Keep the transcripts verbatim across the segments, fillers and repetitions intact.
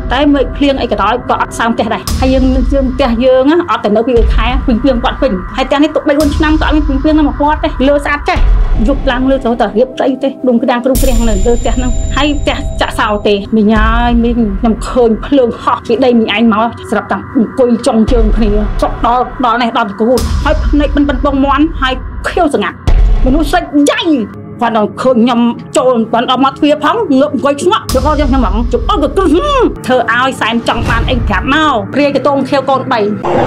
តែមិនភ្លៀងអីក៏ដោយក៏អត់សើមផ្ទះដែរហើយយើងយើងផ្ទះយើងអត់តែនៅពីខែពីភ្លៀងគាត់ពេញហើយផ្ទះនេះទុកបី 4 ឆ្នាំក៏អត់មានពីភ្លៀងនៅមកគាត់ទេលើស្អាតចេះយប់ឡើងលើទៅតែរៀបស្អីទេដុំក្តាំងគ្រូគ្រាំងនៅលើផ្ទះហ្នឹងហើយផ្ទះចាក់សោទេមីញ៉ាយមីខ្ញុំឃើញភ្លើងហោះពីដីមីឯងមកស្រាប់តែអង្គុយចុងជើងគ្នាចុកដល់ដល់នេះដល់គូហើយភ្នែកបិណ្ឌបិណ្ឌបងមន់ហើយខៀវស្ងាត់មនុស្សសាច់យ៉ៃគាត់ដល់ឃើញខ្ញុំចូលបានដល់មកទ្វារផងងើបអង្គុយឆ្ងក់ទៅគាត់ខ្ញុំហ្មងជប់អត់ក៏គ្រឹះធ្វើឲ្យសែនចង់បានអីប្រាប់មកព្រាយកតងខៀវកូន3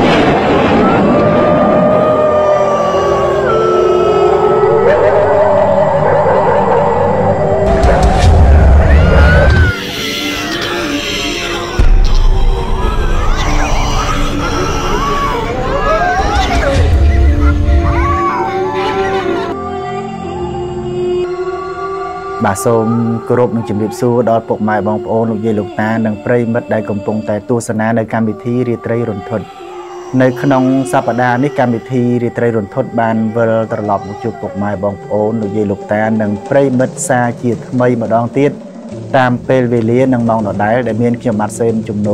បាទសូមគោរពនឹងជំរាបសួរដល់ពុកម៉ែបងប្អូនលោកយាយលោកតានិងប្រិយមិត្តដែលកំពុងតែទស្សនានៅកម្មវិធីរាត្រីរន្ធត់នៅក្នុងសប្តាហ៍នេះកម្មវិធីរាត្រីរន្ធត់បានវិលត្រឡប់មកជួបពុកម៉ែបងប្អូនលោកយាយលោកតានិងប្រិយមិត្តសាជាថ្មីម្ដងទៀតតាមពេលវេលានិងម៉ោងដដែលដែលមានខ្ញុំបាទសេមជំនោ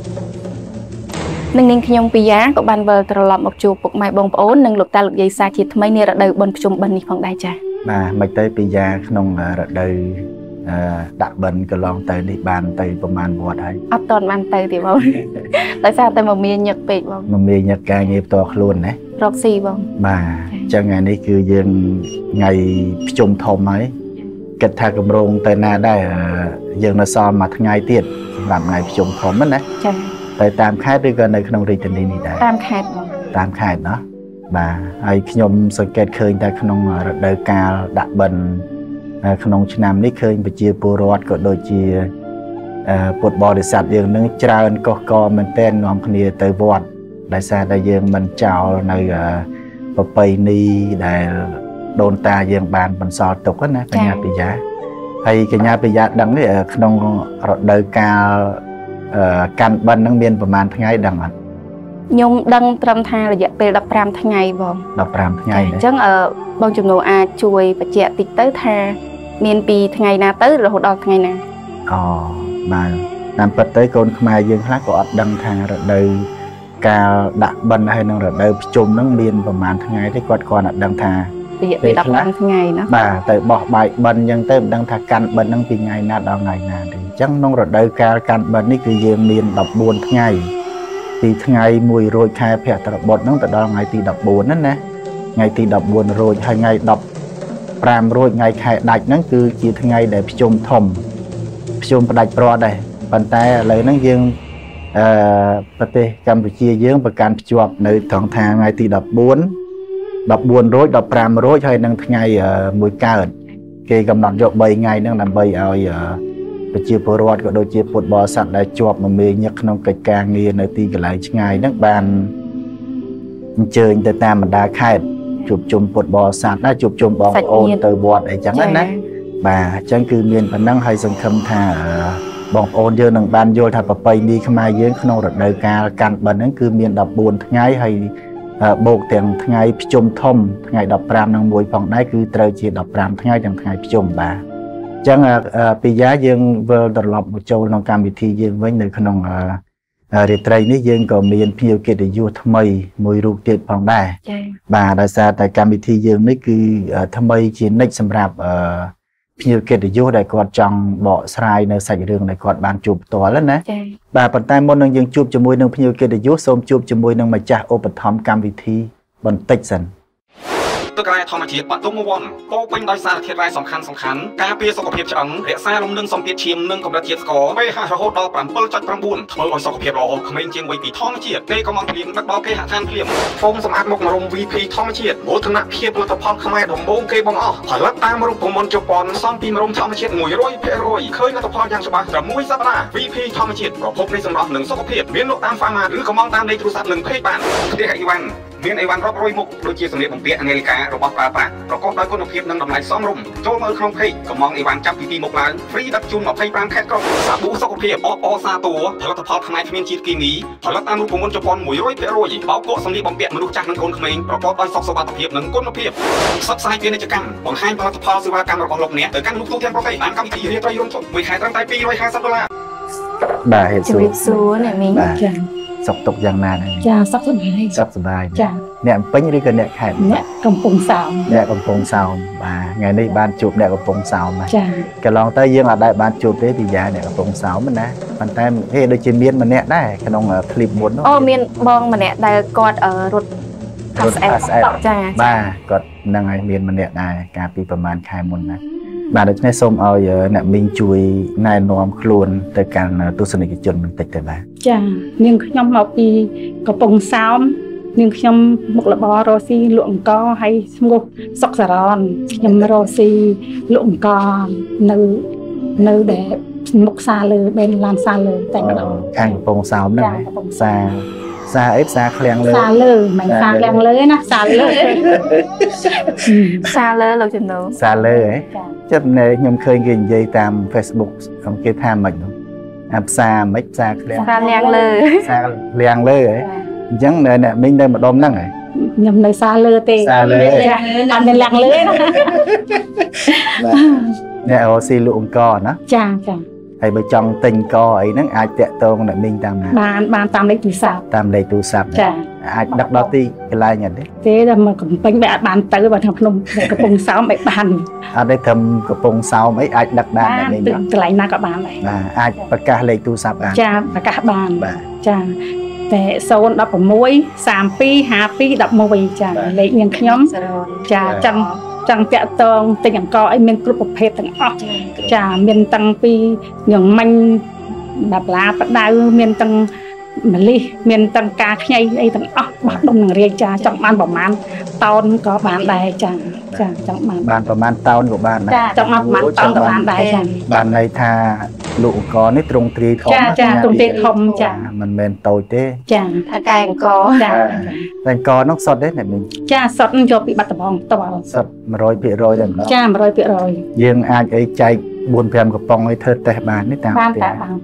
នឹងនាងខ្ញុំពីយ៉ាក៏បានវិលត្រឡប់មកជួបពុកម៉ែបងប្អូននិងលោកតាលោកយាយសាជាថ្មីនារដូវបុណ្យភ្ជុំបិណ្ឌនេះផងដែរចា៎បាទមិនទៅពីយ៉ាក្នុងរដូវដាក់បិណ្ឌកន្លងទៅនេះបានទៅប្រហែលវត្តហើយអត់តបានទៅទេបងដោយសារតែមកមានញឹកពេកបងមកមានញឹកការងារផ្ទាល់ខ្លួនណារកស៊ីបងបាទអញ្ចឹងថ្ងៃនេះគឺយើងថ្ងៃភ្ជុំធំហើយគិតថាកម្រងទៅណាដែរយើងនៅសល់មួយថ្ងៃទៀតសម្រាប់ថ្ងៃភ្ជុំធំណាចា៎តែតាមខេត្តឬក៏នៅក្នុងរាជធានីនេះដែរតាមខេត្តបងតាមខេត្តណាបាទហើយខ្ញុំសង្កេតឃើញតែក្នុងរដូវកាលដាក់បិណ្ឌក្នុងឆ្នាំនេះឃើញប្រជាពលរដ្ឋក៏ដូចជាពុទ្ធបរិស័ទយើងនឹងច្រើនកុសកមែនទែននាំគ្នាទៅវត្តដោយសារតែយើងមិនចោលនៅប្រពៃណីដែលដូនតាយើងបានបន្សល់ទុកណាកញ្ញាពិយាហើយកញ្ញាពិយាដឹងនេះក្នុងរដូវកាលកាន់បិណ្ឌនឹងមានប្រហែលថ្ងៃដឹងអត់ខ្ញុំដឹងត្រឹមថារយៈពេលដប់ប្រាំថ្ងៃបងដប់ប្រាំថ្ងៃអញ្ចឹងបងជំនួសអាចជួយបញ្ជាក់តិចទៅថាមានពីថ្ងៃណាទៅរហូតដល់ថ្ងៃណាអូបាទតាមពិតទៅកូនខ្មែរយើងខ្លះក៏អត់ដឹងថារដូវកាលដាក់បិណ្ឌហើយនឹងរដូវភ្ជុំនឹងមានប្រហែលថ្ងៃទេគាត់គាត់អត់ដឹងថារយៈពេលដប់ប្រាំថ្ងៃណាបាទទៅបោះបាយបិណ្ឌអញ្ចឹងទៅមិនដឹងថាកាន់បិណ្ឌនឹងពីថ្ងៃណាដល់ថ្ងៃណាទេអញ្ចឹងក្នុងរដូវកាលកាន់បិណ្ឌនេះគឺយើងមានដប់បួនថ្ងៃពីថ្ងៃមួយរោចខែភទ្របទហ្នឹងទៅដល់ថ្ងៃទីដប់បួនហ្នឹងណាថ្ងៃទីដប់បួនរោចហើយថ្ងៃដប់ប្រាំរោចថ្ងៃខែដាច់ហ្នឹងគឺជាថ្ងៃដែលភ្ជុំធំភ្ជុំផ្ដាច់ព្រាត់ដែរប៉ុន្តែឥឡូវហ្នឹងយើងអឺប្រទេសកម្ពុជាយើងប្រកាន់ភ្ជាប់នៅត្រង់ថាថ្ងៃទីដប់បួន ដប់បួនរោចដប់ប្រាំរោចហើយនឹងថ្ងៃមួយកើតគេកំណត់យកបីថ្ងៃហ្នឹងដើម្បីឲ្យប្រជាពលរដ្ឋក៏ដូចជាពុទ្ធបរិស័ទដែលជាប់មមាញឹកក្នុងកិច្ចការងារនៅទីកន្លែងឆ្ងាយហ្នឹងបានអញ្ជើញទៅតាមបណ្ដាខេត្តជួបជុំពុទ្ធបរិស័ទណាជួបជុំបងប្អូនទៅវត្តអីចឹងណាបាទអញ្ចឹងគឺមានប៉ុណ្ណឹងហើយសង្ឃឹមថាបងប្អូនយើងនឹងបានយល់ថាប្រពៃណីខ្មែរយើងក្នុងរដូវកាលកាន់បិណ្ឌហ្នឹងគឺមានដប់បួនថ្ងៃហើយបូកទាំងថ្ងៃភ្ជុំធំថ្ងៃដប់ប្រាំនឹងមួយផងដែរគឺត្រូវជាដប់ប្រាំថ្ងៃទាំងថ្ងៃភ្ជុំបាទអញ្ចឹងពីយ៉ាយើងវិលត្រឡប់មកចូលក្នុងកម្មវិធីយើងវិញនៅក្នុងរាត្រីនេះយើងក៏មានភ្ញៀវកិត្តិយសថ្មីមួយរូបទៀតផងដែរចា៎បាទដោយសារតែកម្មវិធីយើងនេះគឺថ្មីជានិច្ចសម្រាប់ភ្ញៀវកិត្តិយសដែលគាត់ចង់បកស្រាយនៅសាច់រឿងដែលគាត់បានជួបផ្ទាល់ណាចា៎បាទប៉ុន្តែមុននឹងយើងជួបជាមួយនឹងភ្ញៀវកិត្តិយសសូមជួបជាមួយនឹងម្ចាស់ឧបត្ថម្ភកម្មវិធីបន្តិចសិនទឹករ៉ែធម្មជាតិបាត់ទុំវ័នពោពេញដោយសារធាតុរ៉ែសំខាន់សំខាន់ការពារសុខភាពឆ្អឹងរក្សាលំនឹងសម្ពាធឈាមនិងកម្រិតជាតិស្ករ pH រហូតដល់ bảy chấm chín ធ្វើឲ្យសុខភាពល្អក្មេងជាងវ័យពីធម្មជាតិពេលកំងភ្លៀងដឹកដល់គេហដ្ឋានភ្លៀងហ្វូមសម្អាតមុខមរំ វី ភី ធម្មជាតិមោទនភាពផលិតផលខ្មែរដំបូងគេបងអស់ផលិតតាមរូបមន្តជប៉ុនសំពីមរំធម្មជាតិ មួយរយភាគរយ ឃើញលទ្ធផលយ៉ាងច្បាស់ត្រឹមមួយសប្តាហ៍ វី ភី ធម្មជាតិប្រភពនៃសម្រស់និងសុខភាពមានលក់តាមហ្វាម៉ាឬកំងតាមលេខទូរស័ព្ទនិង Page បានផ្ទះអីវ៉ាន់មានអីវ៉ាន់រាប់រយមុខដូចជាសម្លៀកបំពាក់អាមេរិការបស់ប្រើប្រាស់ប្រកបដោយគុណភាពនិងតម្លៃសមរម្យចូលមើលក្នុង Page កំងអីវ៉ាន់ចាប់ពីពីមុខឡើង free ដឹកជូន ยี่สิบห้า ខេត្តក្រុងសាប៊ូសុខភាពអបអសាតួផលិតផលផ្នែកគ្មានជាតិគីមីផលិតតាមរូបមន្តជប៉ុន មួយរយភាគរយ បោកគក់សម្លៀកបំពាក់មនុស្សចាស់និងកូនក្មេងប្រកបដោយសុខសុវត្ថិភាពនិងគុណភាពផ្សព្វផ្សាយពាណិជ្ជកម្មបង្ហាញផលិតផលសេវាកម្មរបស់លោកអ្នកទៅកាន់លោកទូទាំងប្រទេសបានកម្មវិធីរាត្រីរំជុំមួយខែត្រឹមតែពីររយห้าสิบដុល្លារ bà hệ chụp xua này mình ចា sọc tục giang nà này ចាសក់សុខហើយ sọc sờ bài ចា nè bánh đi cái nè khẹt អ្នកកំពុងសោម nè còn phong sao bà ngày nay ban chụp nè còn phong sao mà ចា cái lòng tay dương là đại ban chụp đấy thì giá nè còn phong sao mà nè bàn tay ê đôi chân miên mà nè đấy cái nông clip muốn nó អូមានបងម្នាក់ដែលគាត់រត់រត់ S S តចាបាទគាត់នឹងឲ្យមានម្នាក់ដែរកាលពីប្រហែលខែមុនណាបាទដូច្នេះសូមឲ្យអ្នកមីងជួយណែនាំខ្លួនទៅកាន់ទស្សនិកជនបន្តិចទៅបាទចានាងខ្ញុំមកពីកំពង់សោមនាងខ្ញុំមុខរបររស់ស៊ីលក់អង្ករហើយឈ្មោះសុកសារ៉នខ្ញុំរស់ស៊ីលក់អង្ករនៅនៅដែលមុខសាលើbênឡានសាលើតែម្ដងខាងកំពង់សោមហ្នឹងសាសាអីសាឃ្លាំងលើសាលើមិនសាឃ្លាំងលើណាសាលើសាលើលោកចំណូលសាលើហ៎ចាចិត្តណែខ្ញុំឃើញគេនិយាយតាម Facebook គេថាមិននោះអាផ្សារមិនផ្សារឃ្លាំងសាលៀងលើសាឃ្លាំងលើហ៎អញ្ចឹងអ្នកមីងនៅម្ដុំហ្នឹងហ៎ខ្ញុំនៅសាលើទេសាលើចាអត់មានឡាំងលើណាអ្នកអូស៊ីលក់អង្ករណាចាចាហើយបើចង់ទិញកអីហ្នឹងអាចតាក់ទងអ្នកមីងតាមណាបានបានតាមលេខទូរស័ព្ទតាមលេខទូរស័ព្ទចាអាចដឹកដល់ទីកន្លែងអត់ទេទេតែមកកំពេញបែអត់បានទៅបើថាភ្នំកំពង់សោមបែបានអត់ទេត្រឹមកំពង់សោមអីអាចដឹកបានអ្នកមីងទៅកន្លែងណាក៏បានដែរបាទអាចប្រកាសលេខទូរស័ព្ទបានចាប្រកាសបានបាទចាតែศูนย์ หนึ่ง หก สาม สอง ห้า สอง หนึ่ง หนึ่งចាលេខនាងខ្ញុំសារ៉នចាចង់ចង់តាក់តងទិញអង្ករឲ្យមានគ្រប់ប្រភេទទាំងអស់ចាមានតាំងពីញ៉ាំមាញ់ដាប់ឡាបដៅមានទាំងម្លិះមានទាំងការខ្ញីអីទាំងអស់បោះដុំនឹងរាយចាចង់បានប្រមាណតោនក៏បានដែរចាចាចង់បានបានប្រហែលតោនក៏បានដែរចាចង់បានប្រមាណតោនក៏បានដែរចាបានន័យថាលក់អង្ករនេះទ្រង់ទ្រាយធំចាចាទ្រង់ទ្រាយធំចាមិនមែនតូចទេចាថាកែអង្គចាតែអង្ករនោះសុទ្ធទេអ្នកមីងចាសុទ្ធយកពីបាត់ដំបងតើសុទ្ធ một trăm phần trăm តែម្ដងចា một trăm phần trăm យើងអាចអីចែក bốn 5កំប៉ុងឲ្យធ្វើតេស្តបានទេតាមបានផ្ទះតែបាន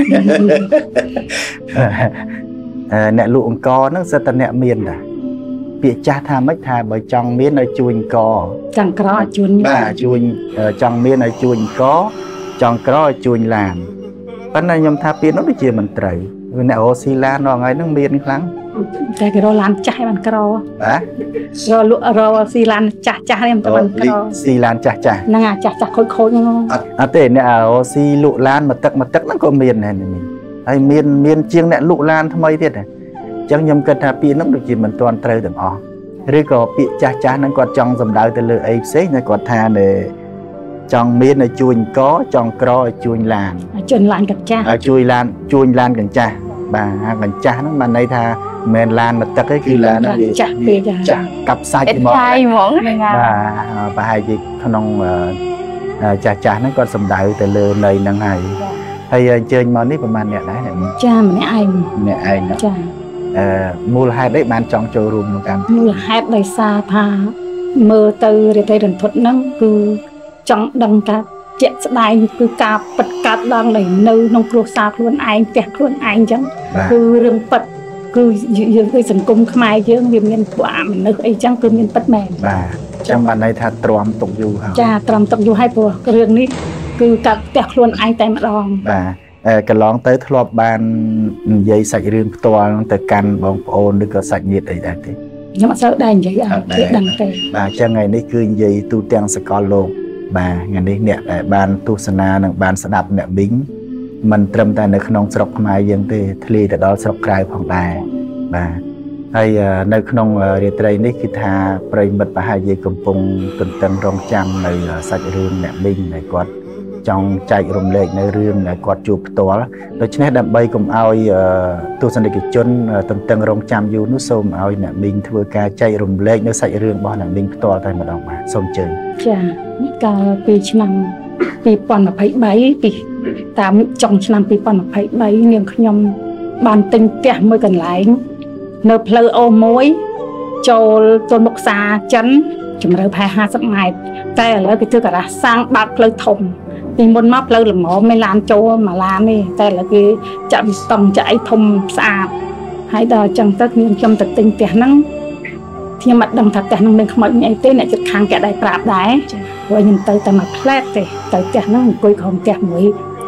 អឺអ្នកលក់អង្ករហ្នឹងសិតតែអ្នកមានដែរពាក្យចាស់ថាម៉េចថាបើចង់មានឲ្យជួញអង្ករចង្ក្រឲ្យជួនបាទជួញចង់មានឲ្យជួញអង្ករចង់ក្រឲ្យជួញឡានប៉ុន្តែខ្ញុំថាពាក្យនោះដូចជាមិនត្រូវអ្នកអូស៊ីឡានរាល់ថ្ងៃហ្នឹងមានខ្លាំងតែគេរកឡានចាស់ឲ្យបានក្របាទរលក់រលស៊ីឡានចាស់ចាស់នេះមិនបានក្រស៊ីឡានចាស់ចាស់ហ្នឹងអាចាស់ចាស់ខូចខូចហ្នឹងអត់ទេអ្នកអូស៊ីលក់ឡានមកទឹកមកទឹកហ្នឹងក៏មានដែរនេះហើយមានមានជាងអ្នកលក់ឡានថ្មីទៀតដែរអញ្ចឹងខ្ញុំគិតថាពាក្យហ្នឹងដូចជាមិនទាន់ត្រូវទាំងអស់ឬក៏ពាក្យចាស់ចាស់ហ្នឹងគាត់ចង់សំដៅទៅលើអីផ្សេងតែគាត់ថាចង់មានឲ្យជួញអង្ករចង់ក្រឲ្យជួញឡានជួញឡានកញ្ចាស់ឲ្យជួញឡានជួញឡានកញ្ចាស់បាទកញ្ចាស់ហ្នឹងបានន័យថាមិនមែនឡានមកទឹកទេគឺឡានហ្នឹងវាចាស់ពេកចាចាស់កាប់សាច់អេតហ្មងឆាយហ្មងហ្នឹងហើយបាទប្រហែលជាក្នុងចាស់ចាស់ហ្នឹងគាត់សំដៅទៅលើន័យហ្នឹងហើយហើយអញ្ជើញមកនេះប្រហែលអ្នកដែរអ្នកចាម្នាក់ឯងអ្នកឯងចាអឺមូលហេតុអីបានចង់ចូលរួមក្នុងកម្មវិធីមូលហេតុដោយសារថាមើលទៅរាត្រីរន្ធត់ហ្នឹងគឺចង់ដឹងថាជាក់ស្ដែងគឺការពិតកាត់ឡើងនៅក្នុងគ្រួសារខ្លួនឯងផ្ទះខ្លួនឯងអញ្ចឹងគឺរឿងពិតគឺយើងគឺសង្គមខ្មែរយើងវាមានពួកអមនុស្សអីចឹងគឺមានពិតមែនបាទអញ្ចឹងបានន័យថាទ្រាំទុកយូរហើយចាត្រឹមទុកយូរហើយព្រោះរឿងនេះគឺកាត់ផ្ទះខ្លួនឯងតែម្ដងបាទអឺកន្លងទៅធ្លាប់បាននិយាយសាច់រឿងផ្ទាល់ទៅកាន់បងប្អូនឬក៏សាច់ញាតិអីដែរទេខ្ញុំអត់សូវដែរនិយាយអត់ទេដឹងទេបាទអញ្ចឹងថ្ងៃនេះគឺនិយាយទូទាំងសកលលោកបាទថ្ងៃនេះអ្នកដែលបានទស្សនានិងបានស្ដាប់អ្នកមីងមិនត្រឹមតែនៅក្នុងស្រុកខ្មែរយើងទេធ្លាយទៅដល់ស្រុកក្រៅផងដែរបាទហើយនៅក្នុងរាត្រីនេះគឺថាប្រិមិត្តប្រហែលជាកំពុងទន្ទឹងរង់ចាំនៅសាច់រឿងអ្នកមីងដែលគាត់ចង់ចែករំលែកនៅរឿងដែលគាត់ជួបផ្ទាល់ដូច្នេះដើម្បីកុំឲ្យទស្សនិកជនទន្ទឹងរង់ចាំយូរនោះសូមឲ្យអ្នកមីងធ្វើការចែករំលែកនៅសាច់រឿងរបស់អ្នកមីងផ្ទាល់តែម្ដងបាទសូមអញ្ជើញចាកាលពីឆ្នាំពីរពាន់ម្ភៃបីពីតាមចុងឆ្នាំពីរពាន់ម្ភៃបីនាងខ្ញុំបានទិញផ្ទះមួយកន្លែងនៅផ្លូវអូមួយចូលចូលមុខផ្សារចិនជម្រៅប្រហែលห้าสิบម៉ែត្រតែឥឡូវគេធ្វើការសាងបាតផ្លូវធំពីមុនមកផ្លូវល្មមមិនឡានចូលមួយឡានទេតែឥឡូវគេចាក់ស្តង់ចាក់អីធំស្អាតហើយដល់អញ្ចឹងទៅនាងខ្ញុំទៅទិញផ្ទះហ្នឹងខ្ញុំអត់ដឹងថាផ្ទះហ្នឹងមានខ្មោចអីទេអ្នកជិតខាងគេដែរប្រាប់ដែរព្រោះខ្ញុំទៅតែមកផ្លែតទេទៅផ្ទះហ្នឹងអង្គុយក្រុមផ្ទះមួយ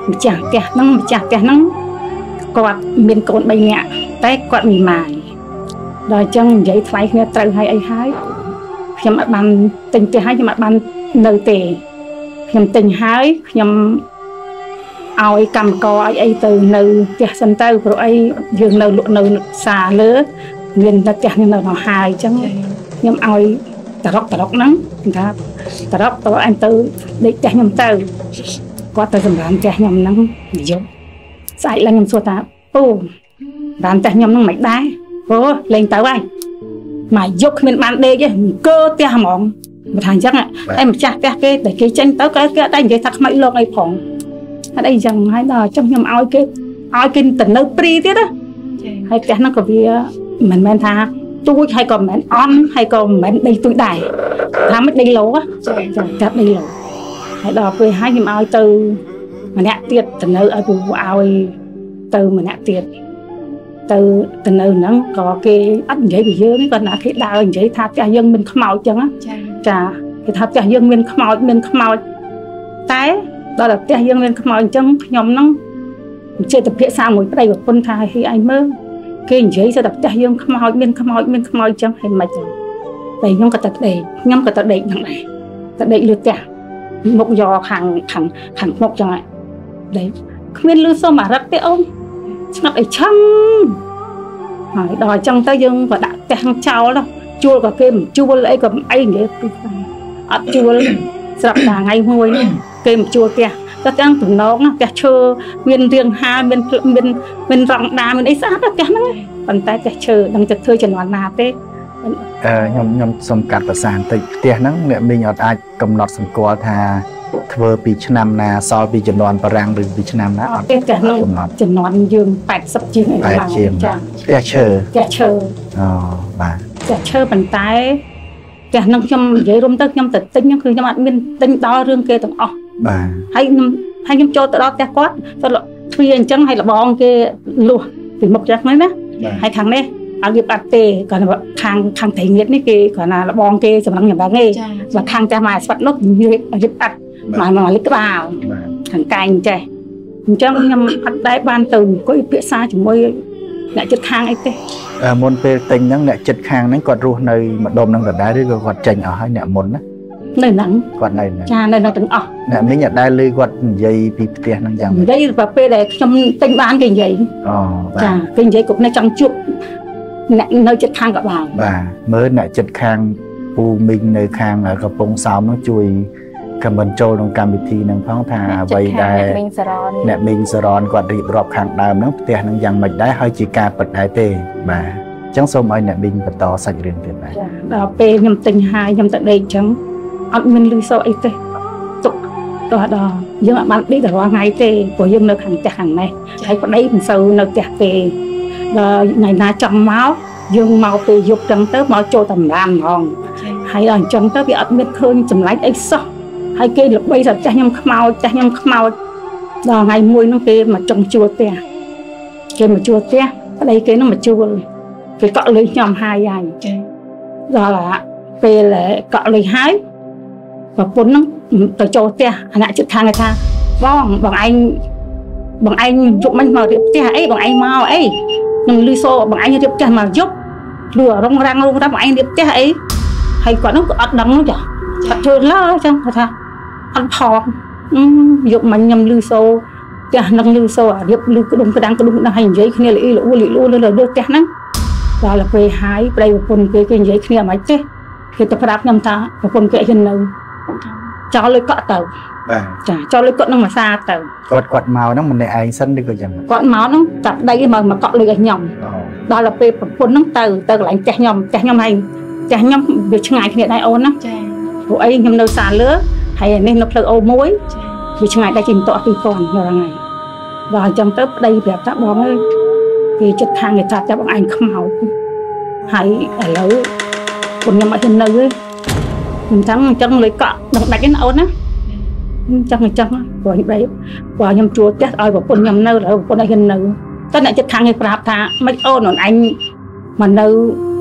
ម្ចាស់ផ្ទះហ្នឹងម្ចាស់ផ្ទះហ្នឹងគាត់មានកូនបីនាក់តែគាត់មានម៉ាយដល់អញ្ចឹងនិយាយថ្លៃគ្នាត្រូវឲ្យអីហើយខ្ញុំអត់បានទិញផ្ទះហើយខ្ញុំអត់បាននៅទេខ្ញុំទិញហើយខ្ញុំឲ្យកម្មករឲ្យអីទៅនៅផ្ទះសិនទៅព្រោះអីយើងនៅលក់នៅផ្សារលើមានតែផ្ទះនេះនៅដល់ហើយអញ្ចឹងខ្ញុំឲ្យតរកតរកហ្នឹងថាតរកតរអញទៅដេកផ្ទះខ្ញុំទៅគាត់ទៅសម្រាប់ផ្ទះខ្ញុំហ្នឹងយប់ស្អែកឡើងខ្ញុំសួរថាពូបានផ្ទះខ្ញុំហ្នឹងមិនដែរអូលេងទៅហើយមកយប់គ្មានបានដេកទេអង្គើផ្ទះហ្មងបើថាអញ្ចឹងតែម្ចាស់ផ្ទះគេតែគេចេញទៅគេគេតែនិយាយថាខ្មោចលោកអីផងអត់អីចឹងហើយដល់អញ្ចឹងខ្ញុំឲ្យគេឲ្យគេទៅនៅព្រីទៀតណាហើយផ្ទះហ្នឹងក៏វាមិនមែនថាទូចហើយក៏មិនមែនអន់ហើយក៏មិនមែនដីទូចដែរថាមិនដីឡូចាចាដីឡូហើយដល់ពេលហើយខ្ញុំឲ្យទៅម្នាក់ទៀតទៅនៅឲ្យពូឲ្យទៅម្នាក់ទៀតទៅទៅនៅហ្នឹងក៏គេអត់និយាយពីយើងគាត់ណាគេដើរនិយាយថាផ្ទះយើងមានខ្មោចចឹងចាគេថាផ្ទះយើងមានខ្មោចមានខ្មោចតែដល់តែផ្ទះយើងមានខ្មោចអញ្ចឹងខ្ញុំហ្នឹងចេះតែភាសាមួយប្តីប្រពន្ធថាហីឯងមើលគេនិយាយថាផ្ទះយើងខ្មោចមានខ្មោចមានខ្មោចអញ្ចឹងហើយមិនចឹងតែខ្ញុំក៏ទៅដេកខ្ញុំក៏ទៅដេកហ្នឹងដែរទៅដេកលើផ្ទះមុខយកខាងខាងខាងមុខចឹងដែរដេកគ្មានលឺសូមអារឹកទេអូនស្ងាត់អីឆឹងហើយដល់អញ្ចឹងទៅយើងក៏ដាក់ផ្ទះចោលទៅជួលក៏គេមិនជួលអីក៏អីនិយាយពីអត់ជួលស្រាប់តែថ្ងៃមួយគេមិនជួលផ្ទះតែទាំងទំនងផ្ទះឈើមានរាងហាលមានមានមានរងដាមានអីស្អាតផ្ទះហ្នឹងប៉ុន្តែផ្ទះឈើនឹងទៅធ្វើជំនាន់ណាទេអឺខ្ញុំខ្ញុំសុំកាត់ប្រសាសន៍បន្តិចផ្ទះហ្នឹងអ្នកមីងអត់អាចកំណត់សម្គាល់ថាធ្វើពីឆ្នាំណាសល់ពីជំនាន់បារាំងឬពីឆ្នាំណាអត់ផ្ទះហ្នឹងជំនាន់យើងប៉ែតសិបជាងអីឡើងចាផ្ទះឈើផ្ទះឈើអូបាទផ្ទះឈើប៉ុន្តែផ្ទះហ្នឹងខ្ញុំនិយាយរួមទៅខ្ញុំទៅទិញគឺខ្ញុំអត់មានទិញដល់រឿងគេទាំងអស់បាទហើយខ្ញុំហើយខ្ញុំចូលទៅដល់ផ្ទះគាត់ទៅទ្វារអញ្ចឹងហើយលបងគេលួសពីមុខចឹងហ្នឹងណាហើយខាងនេះអត់រៀបអត់ទេគាត់ខាងខាងត្រីងៀតនេះគេគាត់ណាលបងគេសម្រឹងយ៉ាងហ្នឹងទេបើខាងផ្ទះម៉ែស្វាត់នោះរៀបរៀបអត់មកមកលិក្បាលខាងកែងចេះអញ្ចឹងខ្ញុំអត់ដែរបានទៅអង្គុយពិសាជាមួយអ្នកចិត្តខាងអីទេមុនពេលទិញហ្នឹងអ្នកចិត្តខាងហ្នឹងគាត់រស់នៅម្ដុំហ្នឹងដដែលឬក៏គាត់ចេញអស់ហើយអ្នកមុនណានៅហ្នឹងគាត់នៅហ្នឹងចានៅហ្នឹងទាំងអស់អ្នកមីងអត់ដែលឮគាត់និយាយពីផ្ទះហ្នឹងយ៉ាងម៉េចនិយាយបើពេលដែលខ្ញុំទិញបានគេនិយាយអូបាទចាគេនិយាយគ្រប់នេះចង់ជួបអ្នកនៅចិត្តខាងក៏បានបាទមើលអ្នកចិត្តខាងពូមីងនៅខាងកំពង់សោមនោះជួយខមមិនចូលក្នុងកម្មវិធីហ្នឹងផងថាអ្វីដែលអ្នកមីងសរនគាត់រៀបរាប់ខាងដើមហ្នឹងផ្ទះហ្នឹងយ៉ាងម៉េចដែរហើយជាការពិតដែរទេបាទអញ្ចឹងសូមឲ្យអ្នកមីងបន្តសាច់រឿងទៀតដែរដល់ពេលខ្ញុំទិញហើយខ្ញុំទៅដេកអញ្ចឹងអត់មានលុយសោអីទេទុកដល់ដល់យើងអត់បានដេកតែរាល់ថ្ងៃទេព្រោះយើងនៅខាងផ្ទះខាងនេះហើយប្តីមិនសូវនៅផ្ទះទេដល់ថ្ងៃណាចង់មកយើងមកពេលយប់ចឹងទៅមកចូលតែម្ដងហ្មងហើយដល់អញ្ចឹងទៅវាអត់មានឃើញចម្លែកអីសោះហើយគេល្បីថាចាស់ខ្ញុំខ្មោចចាស់ខ្ញុំខ្មោចដល់ថ្ងៃមួយនោះគេមកចង់ជួលផ្ទះគេមកជួលផ្ទះប្តីគេនោះមកជួលគេកក់លុយខ្ញុំហើយហើយដល់ពេលកក់លុយហើយប្រពន្ធហ្នឹងទៅចូលផ្ទះអាអ្នកជិតខាងគេថាបងបងឯងបងឯងយប់មិញមករៀបផ្ទះអីបងឯងមកអីខ្ញុំលឺសូបងឯងរៀបផ្ទះមកយប់លឺរងរាំងរងរាំងបងឯងរៀបផ្ទះអីហើយគាត់នោះក៏អត់ដឹងនោះចាអត់ធ្វើឡើយចឹងគាត់ថាអត់ផងយប់មិញខ្ញុំលឺសូផ្ទះនឹងលឺសូអារៀបលឺក្ដុំក្ដាំងក្ដុំក្ដាំងហើយនិយាយគ្នាលីលូលីលូលើលើផ្ទះហ្នឹងដល់ពេលហើយប្តីប្រពន្ធគេគេនិយាយគ្នាមិនទេគេទៅប្រាប់ខ្ញុំថាប្រពន្ធគេហ៊ាននៅចោលលុយកក់ទៅបាទចាចោលលុយកក់នឹងមួយសាទៅគាត់គាត់មកហ្នឹងម្នាក់ឯងសិនឬក៏យ៉ាងម៉េចគាត់មកហ្នឹងចាប់ដីមកមកកក់លុយឲ្យខ្ញុំដល់ពេលប្រពន្ធហ្នឹងទៅទៅកន្លែងផ្ទះខ្ញុំផ្ទះខ្ញុំហើយផ្ទះខ្ញុំវាឆ្ងាយគ្នាដែរអូនណាចាព្រោះអីខ្ញុំនៅសាលើហើយនេះនៅផ្លូវអូមួយវាឆ្ងាយដែរជាងតក់ពីរពាន់រាល់ថ្ងៃដល់អញ្ចឹងទៅប្តីប្រាប់ថាបងអើយគេចិត្តខាងគេថាចាប់បងឯងខ្មោចហើយឥឡូវខ្ញុំអត់ហ៊ាននៅទេអញ្ចឹងអញ្ចឹងលុយកក់ដឹងដាច់ណាអូនណាអញ្ចឹងអញ្ចឹងព្រោះខ្ញុំបីព្រោះខ្ញុំជួលផ្ទះឲ្យប្រពន្ធខ្ញុំនៅហើយប្រពន្ធឲ្យហ៊ាននៅតែអ្នកចិត្តខាងគេប្រាប់ថាមិនអូនអូនឯងមកនៅ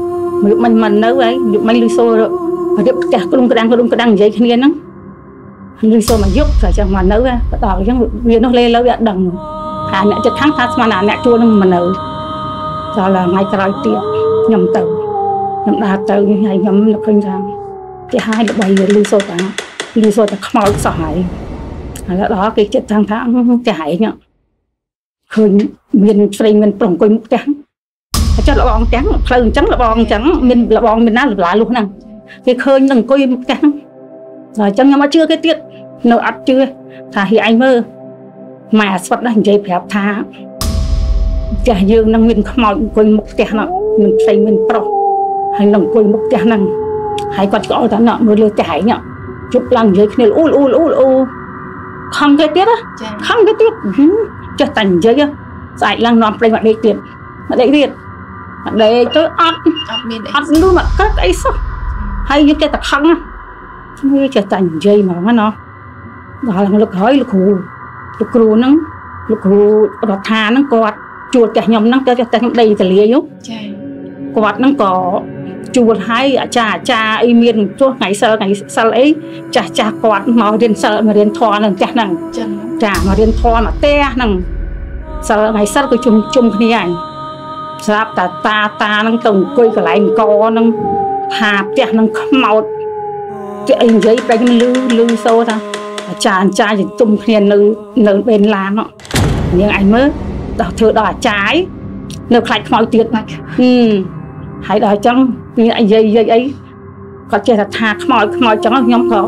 មិនមិននៅហើយមិនលុយសូរៀបផ្ទះក្ដុំក្ដាំងក្ដុំក្ដាំងនិយាយគ្នាហ្នឹង lư xô mà giúp rồi chẳng mà nấu á đỏ chẳng viên nó lên lâu đã đằng hà nè chất kháng thắt mà nè chua nó mà nấu rồi là ngày cày tiệm nhầm tàu nhầm đa tàu như ngày nhầm nó khơi ra cái hai là bày lư xô cả lư xô ta không sợ hại là đó cái chất thang tháng chảy nhá khơi miền tây miền trồng cây mục trắng cho là bòn trắng khơi trắng là bòn trắng mình là bòn mình ná lại luôn nè cái khơi đừng cây mục trắng rồi trong nhà mà chưa cái tiết nấu ăn chưa thà thì anh mơ mà xuất ra dây phép tha chả dương năng mình không mọi quên một cái nào mình xây mình pro hay nằm quên một cái năng hay còn có ta nọ mới lừa chảy nhở chụp lần dây này u u u u không cái tiết á không cái tiết cho thành dây á giải lăng nón đây mà đây tiền mà đây tiền để tôi ăn ăn luôn mà các ấy sao hay như cái tập khăn á như trở thành dây mà nó đó là lực hỏi lực hù lực cừu nó lực hù đọt thà nó quạt chuột cả nhóm nó cho cho đây thì lìa yếu quạt nó có chuột hay trà trà y miền chuột ngày sau ngày sau ấy trà trà quạt mà điên sợ mà điên thò nằng trà nằng trà mà điên thò mà te nằng sau ngày sau cái chung chung cái này sáp ta ta ta nó từng coi cái lại co nó thà trà nó màu cái anh giấy đánh lư lư sâu ta trà trà thì tung hiền lư lư bên lá nó nhưng anh mới đào thưa đào trái nấu khạch mọi tiết ừ hãy đào trong như anh dây dây ấy có chơi là thà mọi mọi trắng nhóm có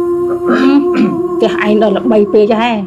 cái anh đó là bay pe cho hay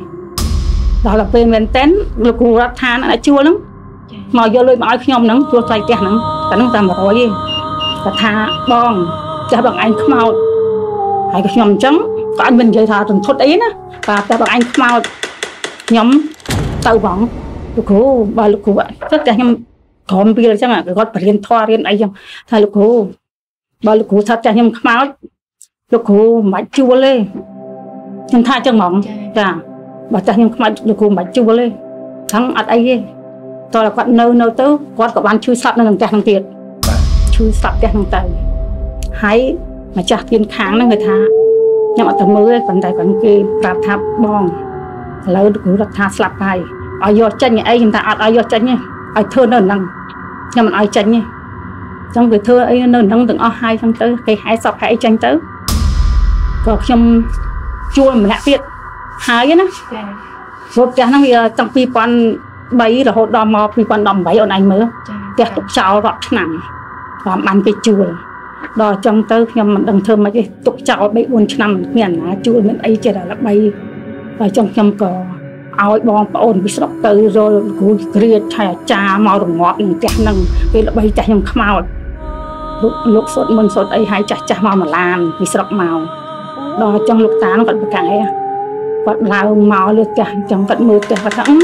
đó là pe miền tén là cù ra thà nó chua lắm mà vô lôi mọi nhóm nắng chua tay tiền nắng cả nó tầm rồi gì là thà bong cho bằng anh không mau hay cái nhóm trắng có anh mình dạy thà từng thốt ấy đó và ta bằng anh không mau nhóm tàu bóng lục hồ ba lục hồ vậy tất cả nhóm còn bây giờ chắc là cái gót phải liên thoa liên ấy không thay lục hồ ba lục hồ thật ra nhóm không mau lục hồ mãi chua lên nhưng thay chân mỏng cả bà ta nhóm không mau lục hồ mãi chua lên thắng ăn ấy tôi là quạt nâu nâu tớ quạt của bạn chui sập nó làm tẹt thằng tiệt chui sập tẹt thằng tàu hãy mà chặt tiền kháng nó người ta nhưng mà tầm mưa còn tại còn kia đạp tháp bong lớn cũng đạp tháp slap này ở vô chân như ấy người ta ở vô chân nhé ở thưa nền năng nhưng mà ở chân nhé trong việc thưa ấy nền năng từng ở hai tháng tới cái hai sọc hai chân tới còn trong chua mình lại biết hai cái nó rồi cái nó bây giờ trong phi quan bấy rồi hốt đo mò phi quan đầm bấy ở này mới cái tục cháo rọt nằm và ăn cái chua đó trong tới nhưng mà đừng thơm mà cái tục cháo bay buồn năm miền á chua miền ấy chỉ là bay và trong trong cò áo bong ổn bị sốc từ rồi cú kia thà trà màu đồng ngọt những cái năng cái là bay chả nhầm màu lúc lúc sốt mình sốt ấy hay chả chả màu mà làm bị sốc màu đó trong lúc tá nó vẫn cái vẫn là màu được cả trong vẫn mưa cả và thẳng